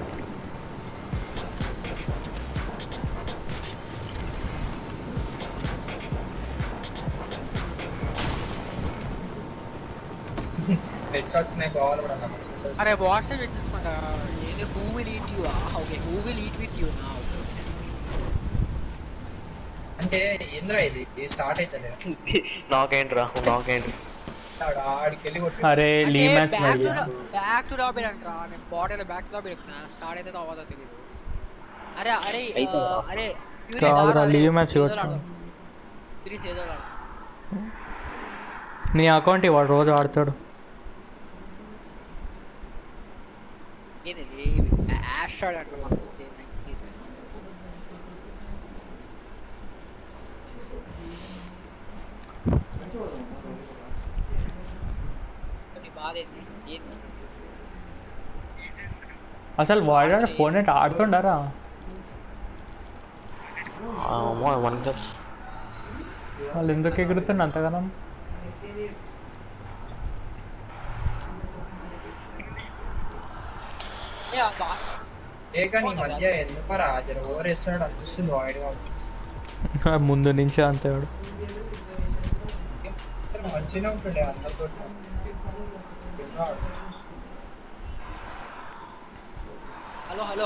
Speaker 4: Head shots నే కావాలి కూడా నాకు.
Speaker 1: అరే వాట్ ఇస్ తీసుకుంటా. ఏది who will eat you? Okay who will eat with you now?
Speaker 4: అంటే ఇంద్ర ఇది స్టార్ట్ అవుతుంది
Speaker 2: నాకేంట్రా నాకేంటి
Speaker 4: ఆడికి వెళ్ళి కొట్టి.
Speaker 3: అరే లీ మ్యాచ్ మరి
Speaker 1: బ్యాక్ టు లాబీ అంటరా. నేను బాటిల్ బ్యాక్ టు లాబీ ఎక్కునా. స్టార్ట్ అయితే అవ్వదో తెలియదు. అరే అరే అరే
Speaker 3: కాదురా లీ మ్యాచ్ కొట్టు.
Speaker 1: సిరీస్ ఏదో
Speaker 3: నీ అకౌంట్ వాడు రోజు ఆడతాడు.
Speaker 1: ఏది యాస్ట్రాయిడ్ అంట మస్తు తీసుకు. బాధ ఏంది ఏంది
Speaker 3: అసలు వాడాడు ఫోన్ నెట్ ఆడుతుండారా? వాళ్ళు ఎందుకు ఎగురుతున్నా అంతగానం?
Speaker 4: ఏ కానీ ఈ మధ్య ఎందుకు రాజు ఓవర్ వేస్తున్నాడు అనిపిస్తుంది వాయిడ్ గా.
Speaker 3: ముందు నుంచే అంతే వాడు.
Speaker 4: మంచిగా ఉంటుండే అందరితో.
Speaker 1: హలో హలో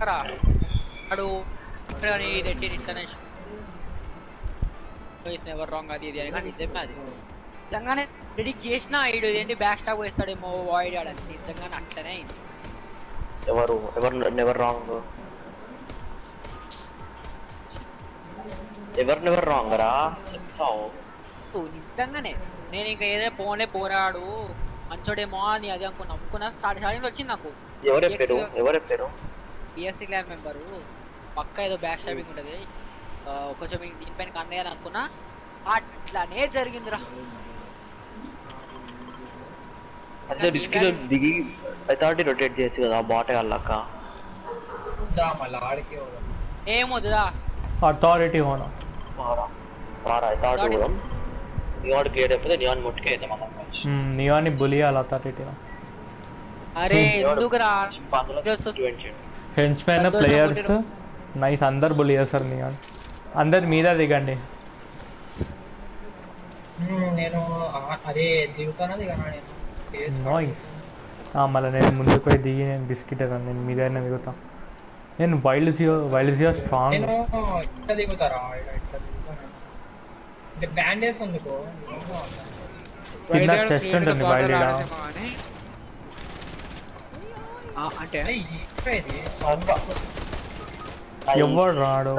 Speaker 1: రా అడు కానీ ఇదేంటి ఇట్లనే ఎవరు రాంగ్ అది ఇది అని కానీ నిజమే అది నిజంగానే ప్రిడిక్ట్ చేసిన ఇడు ఏంటి బ్యాక్ స్టాప్ వేస్తాడేమో వాయిడ్ ఆడని నిజంగానే అట్లనే అయింది.
Speaker 2: ఎవరు ఎవరు నెవర్ రాంగ్ ఎవరు నెవర్ రాంగ్ రా చెప్తావు
Speaker 1: నిజంగానే నేను ఇంకా ఏదో పోనే పోరాడు మంచోడేమో అని అది అనుకున్నా అనుకున్నా స్టార్ట్ స్టార్టింగ్ వచ్చింది నాకు.
Speaker 2: ఎవరు చెప్పారు ఎవరు చెప్పారు
Speaker 1: బిఎస్సీ క్లాస్ మెంబరు పక్క ఏదో బ్యాక్ స్టాపింగ్ ఉంటుంది కొంచెం దీనిపైన కన్నయ్యాలి అనుకున్నా అట్లానే జరిగిందిరా.
Speaker 2: అదే రిస్క్ దిగి అథారిటీ రొటేట్ చేయొచ్చు కదా బాటే వాళ్ళక
Speaker 1: ఏమొద్దురా
Speaker 3: అథారిటీ హోనా
Speaker 2: అథారిటీ కూడా నియాన్ క్లియర్ అయిపోతే నియాన్ ముట్టుకే అవుతాం మనం
Speaker 3: నియాన్ని బులియాలి అథారిటీ.
Speaker 1: అరే ఎందుకురా
Speaker 3: హెంచ్మెన్ ప్లేయర్స్ నైస్ అందరు బులి చేస్తారు నియాన్ అందరు మీద దిగండి.
Speaker 4: నేను అదే దిగుతానా దిగనా
Speaker 3: మళ్ళీ నేను ముందుకు పోయి దిగి నేను బిస్కెట్ నేను మీద దిగుతా. నేను వైల్డ్ జియో వైల్డ్ జియో స్ట్రాంగ్
Speaker 4: ఇట్లా దిగుతారా అంటే బ్యాండేజ్ ఉందికో
Speaker 3: కింద చెస్ట్ ఉంటుంది వైల్డ్
Speaker 1: అంటే
Speaker 3: ఎవరు రాడు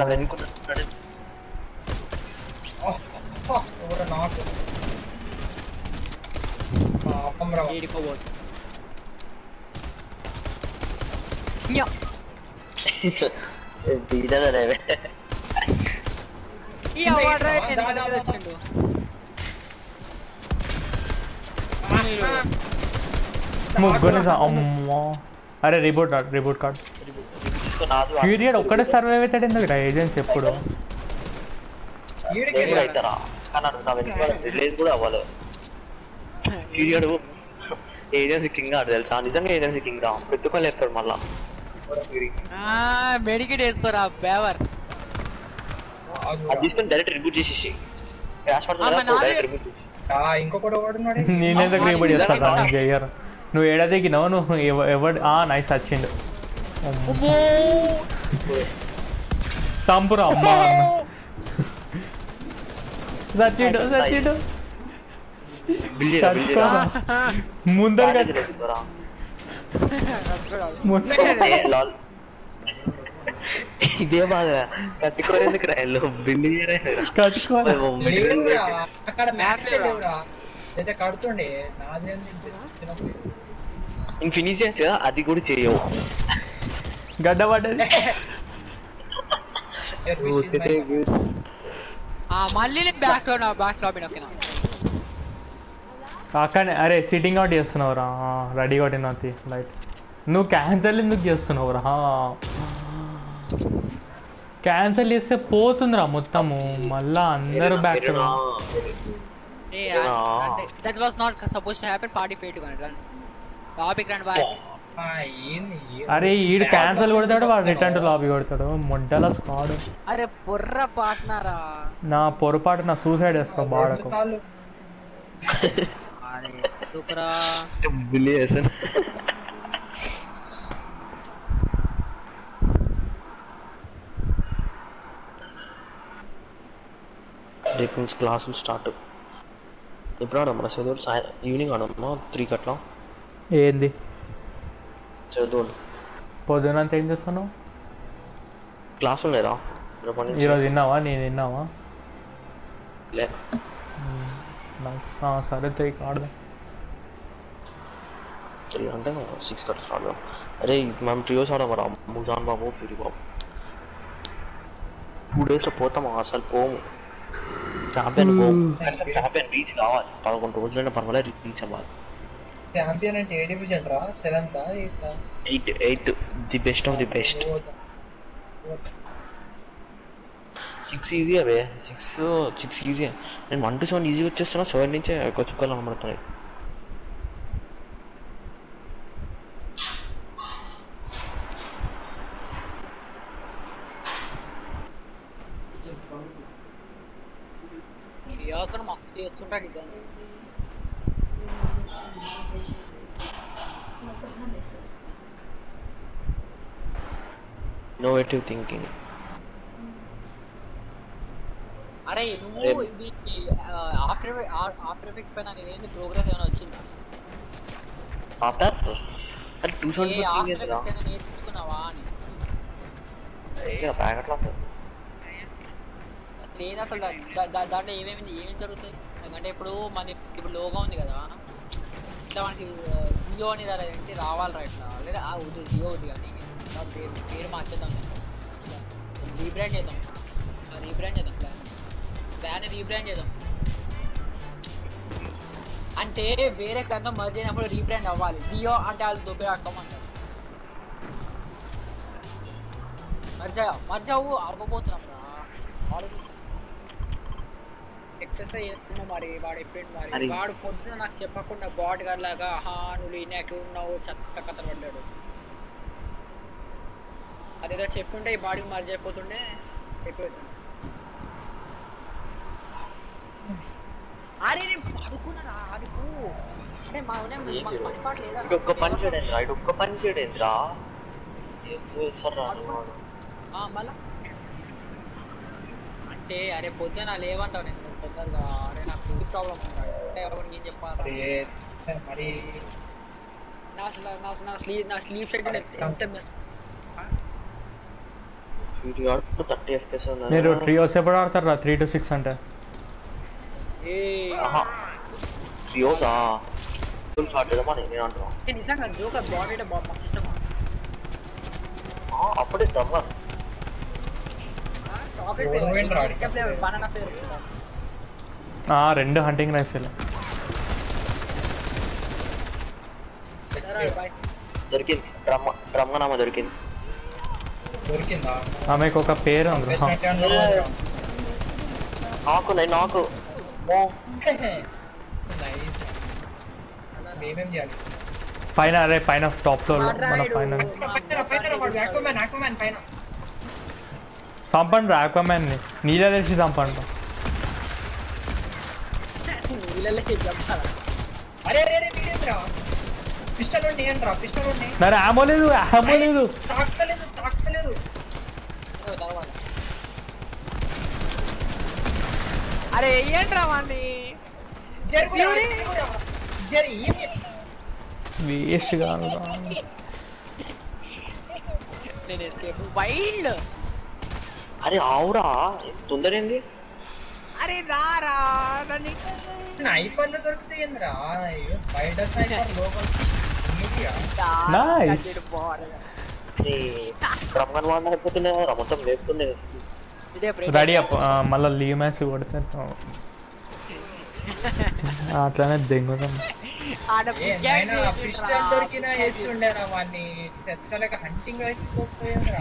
Speaker 4: నాకు
Speaker 3: ముగ్గురు అమ్మో అరే report card report card period ఒక్కడే సర్వైవ్ అవుతాడు ఎందుకు ఏజెన్సీ ఎప్పుడు
Speaker 2: ఏజెన్సీ కింగ్ ఆడు తెలుసా నిజంగా ఏజెన్సీ కింగ్ రా పెట్టుకొని లేస్తాడు మళ్ళా
Speaker 1: మెడికేట్ వేసుకోరా బేవర్
Speaker 2: అది తీసుకొని డైరెక్ట్ రిపోర్ట్ చేసేసి క్రాష్ పడుతుంది
Speaker 4: ఇంకొకటి వాడున్నాడు
Speaker 3: నేనేందుకు రిపోర్ట్ చేస్తాను చెయ్యరు నువ్వు ఏడా దిగినావు నువ్వు ఎవడు నైస్ వచ్చిండు చంపురా అమ్మా సచ్చిడు సచ్చిడు ముందర
Speaker 2: ఇదే బాగా కట్టుకోరేందుకు రాయలు బిల్లి
Speaker 4: అక్కడ మ్యాచ్ లేవురా అయితే కడుతుండే నాదే
Speaker 2: ఇంక ఫినిష్ చేయొచ్చు అది కూడా చేయవు
Speaker 3: గడ్డ పడ్డది
Speaker 1: మళ్ళీ బ్యాక్ లో బ్యాక్ లో ఓకేనా
Speaker 3: అక్కడనే అరే సిట్టింగ్ అవుట్ చేస్తున్నావురా రెడీ కొట్టిన లైట్ నువ్వు క్యాన్సల్ ఎందుకు చేస్తున్నావురా క్యాన్సల్ చేస్తే పోతుందిరా మొత్తము మళ్ళా అందరూ back
Speaker 1: that was not supposed to happen party failed to run topic రండి బాయ్
Speaker 3: అరే ఈడు క్యాన్సల్ కొడతాడు వాడు రిటర్న్ టు లాబీ కొడతాడు మొడ్డల స్క్వాడ్
Speaker 1: అరే పొర్ర పార్ట్నరా
Speaker 3: నా పొరపాటు నా సూసైడ్ చేసుకో బాడకు
Speaker 1: అరే సూపరా
Speaker 2: బిల్లి హసన్ రేపు నుంచి క్లాసులు స్టార్ట్ ఎప్పుడు ఆడమ్మా చదువులు ఈవినింగ్ ఆడమ్మా త్రీ కట్లా
Speaker 3: ఏంది
Speaker 2: చదువులు
Speaker 3: పొద్దునంత ఏం చేస్తాను
Speaker 2: క్లాసులు లేరా
Speaker 3: ఈరోజు విన్నావా నేను విన్నావా
Speaker 2: లే
Speaker 3: సరే త్రీ ఆడదాం
Speaker 2: త్రీ అంటే సిక్స్ కట్లా ఆడదాం అరే మనం ట్రియోస్ ఆడమరా ముజాన్ బాబు ఫిరి బాబు టూ డేస్లో పోతామా అసలు పోము ఛాంపియన్ ఛాంపియన్ రీచ్ కావాలి పదకొండు రోజులైనా పర్వాలేదు రీచ్ అవ్వాలి
Speaker 4: ఛాంపియన్ అంటే ఏ డివిజన్ రా seventh eighth
Speaker 2: eighth eighth the best of the best six easy అవే సిక్స్ సిక్స్ ఈజీ నేను వన్ టు సెవెన్ ఈజీగా వచ్చేస్తున్నా సెవెన్ నుంచే ఎక్కువ చుక్కలు కనబడుతున్నాయి
Speaker 1: అతను మాకు చేస్తుంటాడు డ్యాన్స్
Speaker 2: ఇన్నోవేటివ్ థింకింగ్.
Speaker 1: అరే నువ్వు ఇది ఆఫ్టర్ ఆఫ్టర్ ఎఫెక్ట్స్ పైన ఏంది ప్రోగ్రెస్ ఏమైనా వచ్చిందా?
Speaker 2: ఆఫ్టర్ అరే two seventy
Speaker 1: A
Speaker 2: four
Speaker 1: after
Speaker 2: thing
Speaker 1: effects అయినా నేర్చుకున్నావా అని.
Speaker 2: ఇక ప్యాకెట్లో
Speaker 1: నేను అసలు దా- దా- దాంట్లో ఏమేమి ఏమేమి జరుగుతాయి అంటే ఇప్పుడు మన ఇప్పుడు లోగో ఉంది కదా ఇట్లా మనకి జియో అని రా- ఏంటి రావాలి రా ఇట్లా లేదా ఆ వద్దు జియో ఉంది కానీ దాని పేరు పేరు మార్చేద్దాం రీబ్రాండ్ చేద్దాం రీబ్రాండ్ చేద్దాం ప్లాన్ ప్లాన్ రీబ్రాండ్ చేద్దాం అంటే వేరే కంటే మర్జ్ అయినప్పుడు రీబ్రాండ్ అవ్వాలి. జియో అంటే వాళ్ళు దొబ్బే రకం అంటారు. మర్జ్ మర్జ్ అవ్వు అవ్వబోతున్నాం రా ఎక్సర్సైజ్ ఏమో మరి వాడు ఎప్పుడు మరి
Speaker 2: అరే.
Speaker 1: వాడు పొద్దున నాకు చెప్పకుండా బాట్ గార్డ్ లాగా హా నువ్వు ఇన్యాక్టివ్ ఉన్నావు చెత్త కథ పడ్డాడు. అదేదో చెప్పుంటే ఈ బాడీకి మర్జ్ అయిపోతుండే అయిపోతుంది. అరే నేను పడుకున్నారా అడుగు అంటే మా మాకు పని పాట లేదా
Speaker 2: ఇంకొక పని చేయడండి రా ఇటు ఒక్క పని చేయడండి రా సార్ రా
Speaker 1: ఆ, మళ్ళా అంటే అరే పొద్దున లేవంటావు నేను తొందరగా అరే నాకు ఫుడ్ ప్రాబ్లం ఉన్నాడు అంటే ఎవరికి ఏం చెప్పాలి
Speaker 4: అరే మరి
Speaker 1: నా స్ల- నా నా స్లీప్ నా స్లీప్ షెడ్యూల్ ఎంత మిస్
Speaker 2: థర్టీ ఎఫ్ఎస్
Speaker 3: మీరు ట్రియోస్ ఎప్పుడు ఆడతారు రా? త్రీ టు సిక్స్ అంటే
Speaker 1: ఏ
Speaker 2: రియోసా ఫుల్ షార్ట్ చేద్దామా నేను అంటున్నా
Speaker 1: ఏ, నిజంగా జోకర్ బాడీ అంటే బాగా మస్తు ఇష్టమా
Speaker 2: అప్పుడే దమ్మ
Speaker 4: Overwhelmed రాడు.
Speaker 1: బనానా ఫ్లేవర్
Speaker 3: ఆ, రెండు హంటింగ్ రైఫిల్.
Speaker 2: దొరికింది డ్రమ్ డ్రమ్ నామా దొరికింది.
Speaker 4: దొరికిందా?
Speaker 3: ఆమెకు ఒక పేరు ఉంది.
Speaker 4: చంపేసినట్టే అనుకున్నాను.
Speaker 2: నాకు నేను నాకు ఓ
Speaker 4: Nice. మేమేం చేయాలి?
Speaker 3: పైన అరే పైన టాప్ ఫ్లోర్ మన పైన
Speaker 4: పైన పైన వాడు ఆక్వామ్యాన్ ఆక్వామ్యాన్ పైన.
Speaker 3: చంపండి రా ఆక్వామ్యాన్ ని నీళ్ళ తెచ్చి చంపండి.
Speaker 1: వీళ్ళకి చెప్పాలా
Speaker 4: అరే అరే అరే వీడేంద్రా పిస్టల్ ఉండి ఏంట్రా పిస్టల్ ఉండి
Speaker 3: మరి ఆమో లేదు ఆమో లేదు.
Speaker 4: తాకలేదు తాకలేదు.
Speaker 1: తర్వాత అరే ఏంట్రా వాడిని
Speaker 4: జరుగురా జరుగురా జరి ఏం
Speaker 3: వేస్ట్ కాదు రా.
Speaker 1: నేను ఎస్కేప్ వైల్డ్
Speaker 2: అరే ఆవురా తొందర ఏంది
Speaker 1: అరే రారా నన్ను
Speaker 4: స్నైపర్లు దొరుకుతాయింద్రా. అయ్యో బయట స్నైపర్ లోపల నీటియా
Speaker 3: Nice.
Speaker 2: డ్రమ్ వాడిన అయిపోతున్నాయి రా మొత్తం లేపుతుండే.
Speaker 1: ఇదే
Speaker 3: రెడీ అప్ మళ్ళీ లీవ్ మ్యాచ్ కొడితే అట్లానే దెంగుతాం.
Speaker 4: ఏమైనా పిస్టల్ దొరికినా వేసి ఉండేరా వాడిని చెత్తలేక హంటింగ్ అయిపోయిందిరా.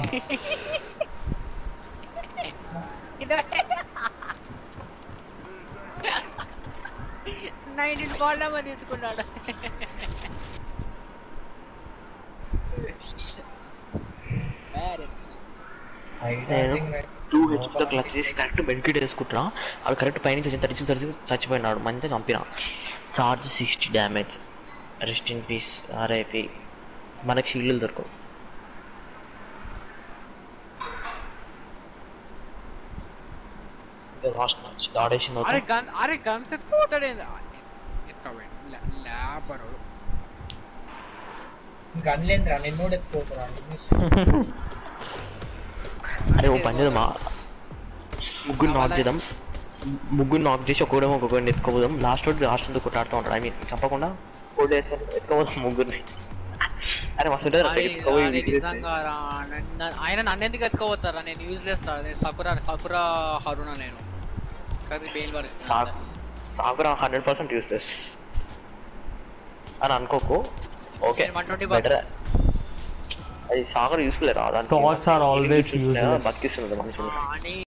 Speaker 1: నైన్టీన్ గోల్డ్ అని తీసుకున్నాడు.
Speaker 2: నేను టూ హెచ్పితో క్లచ్ చేసి కరెక్ట్ బెడ్కిట్ వేసుకుంటున్నా. అది కరెక్ట్ పైనుంచి వచ్చి థర్టీ సిక్స్ థర్టీ సిక్స్ చచ్చిపోయినాడు. మంచిగా చంపిన charge sixty damage. Rest in peace RIP. మనకి షీల్డ్లు దొరకవు. లాస్ట్ మ్యాచ్ ఆడేసిన
Speaker 1: అరే గన్ అరే గన్స్ ఎత్తుకోతాడు లేబరు
Speaker 4: గన్ లేదురా నిన్ను కూడా ఎత్తుకోతురా.
Speaker 2: అరే ఓ పని చేద్దామా ముగ్గురు నాక్ చేద్దాం. ముగ్గురు నాక్ చేసి ఒక్కొక్కడేమో ఒక్కొక్కరిని ఎత్తుకోపోదాం. లాస్ట్ రోడ్ లాస్ట్ అంతా కొట్టాడుతూ ఉంటాడు. ఐ మీన్ చెప్పకుండా ఫోర్ ఎత్తుకోపోదాం ముగ్గురిని. అరే మస్తు
Speaker 1: ఆయన నన్ను ఎందుకు ఎత్తుకోపోతారా? నేను యూజ్ చేస్తా సకురా సకురా హరునా నేను బెయిల్ వరకు
Speaker 2: సాగరా హండ్రెడ్ పర్సెంట్ యూస్లెస్ అని అనుకోకు. Okay better. అది సాగర్ యూస్ఫుల్ రా.
Speaker 3: Thoughts are always useless.
Speaker 2: బతికిస్తుంది మనుషులు.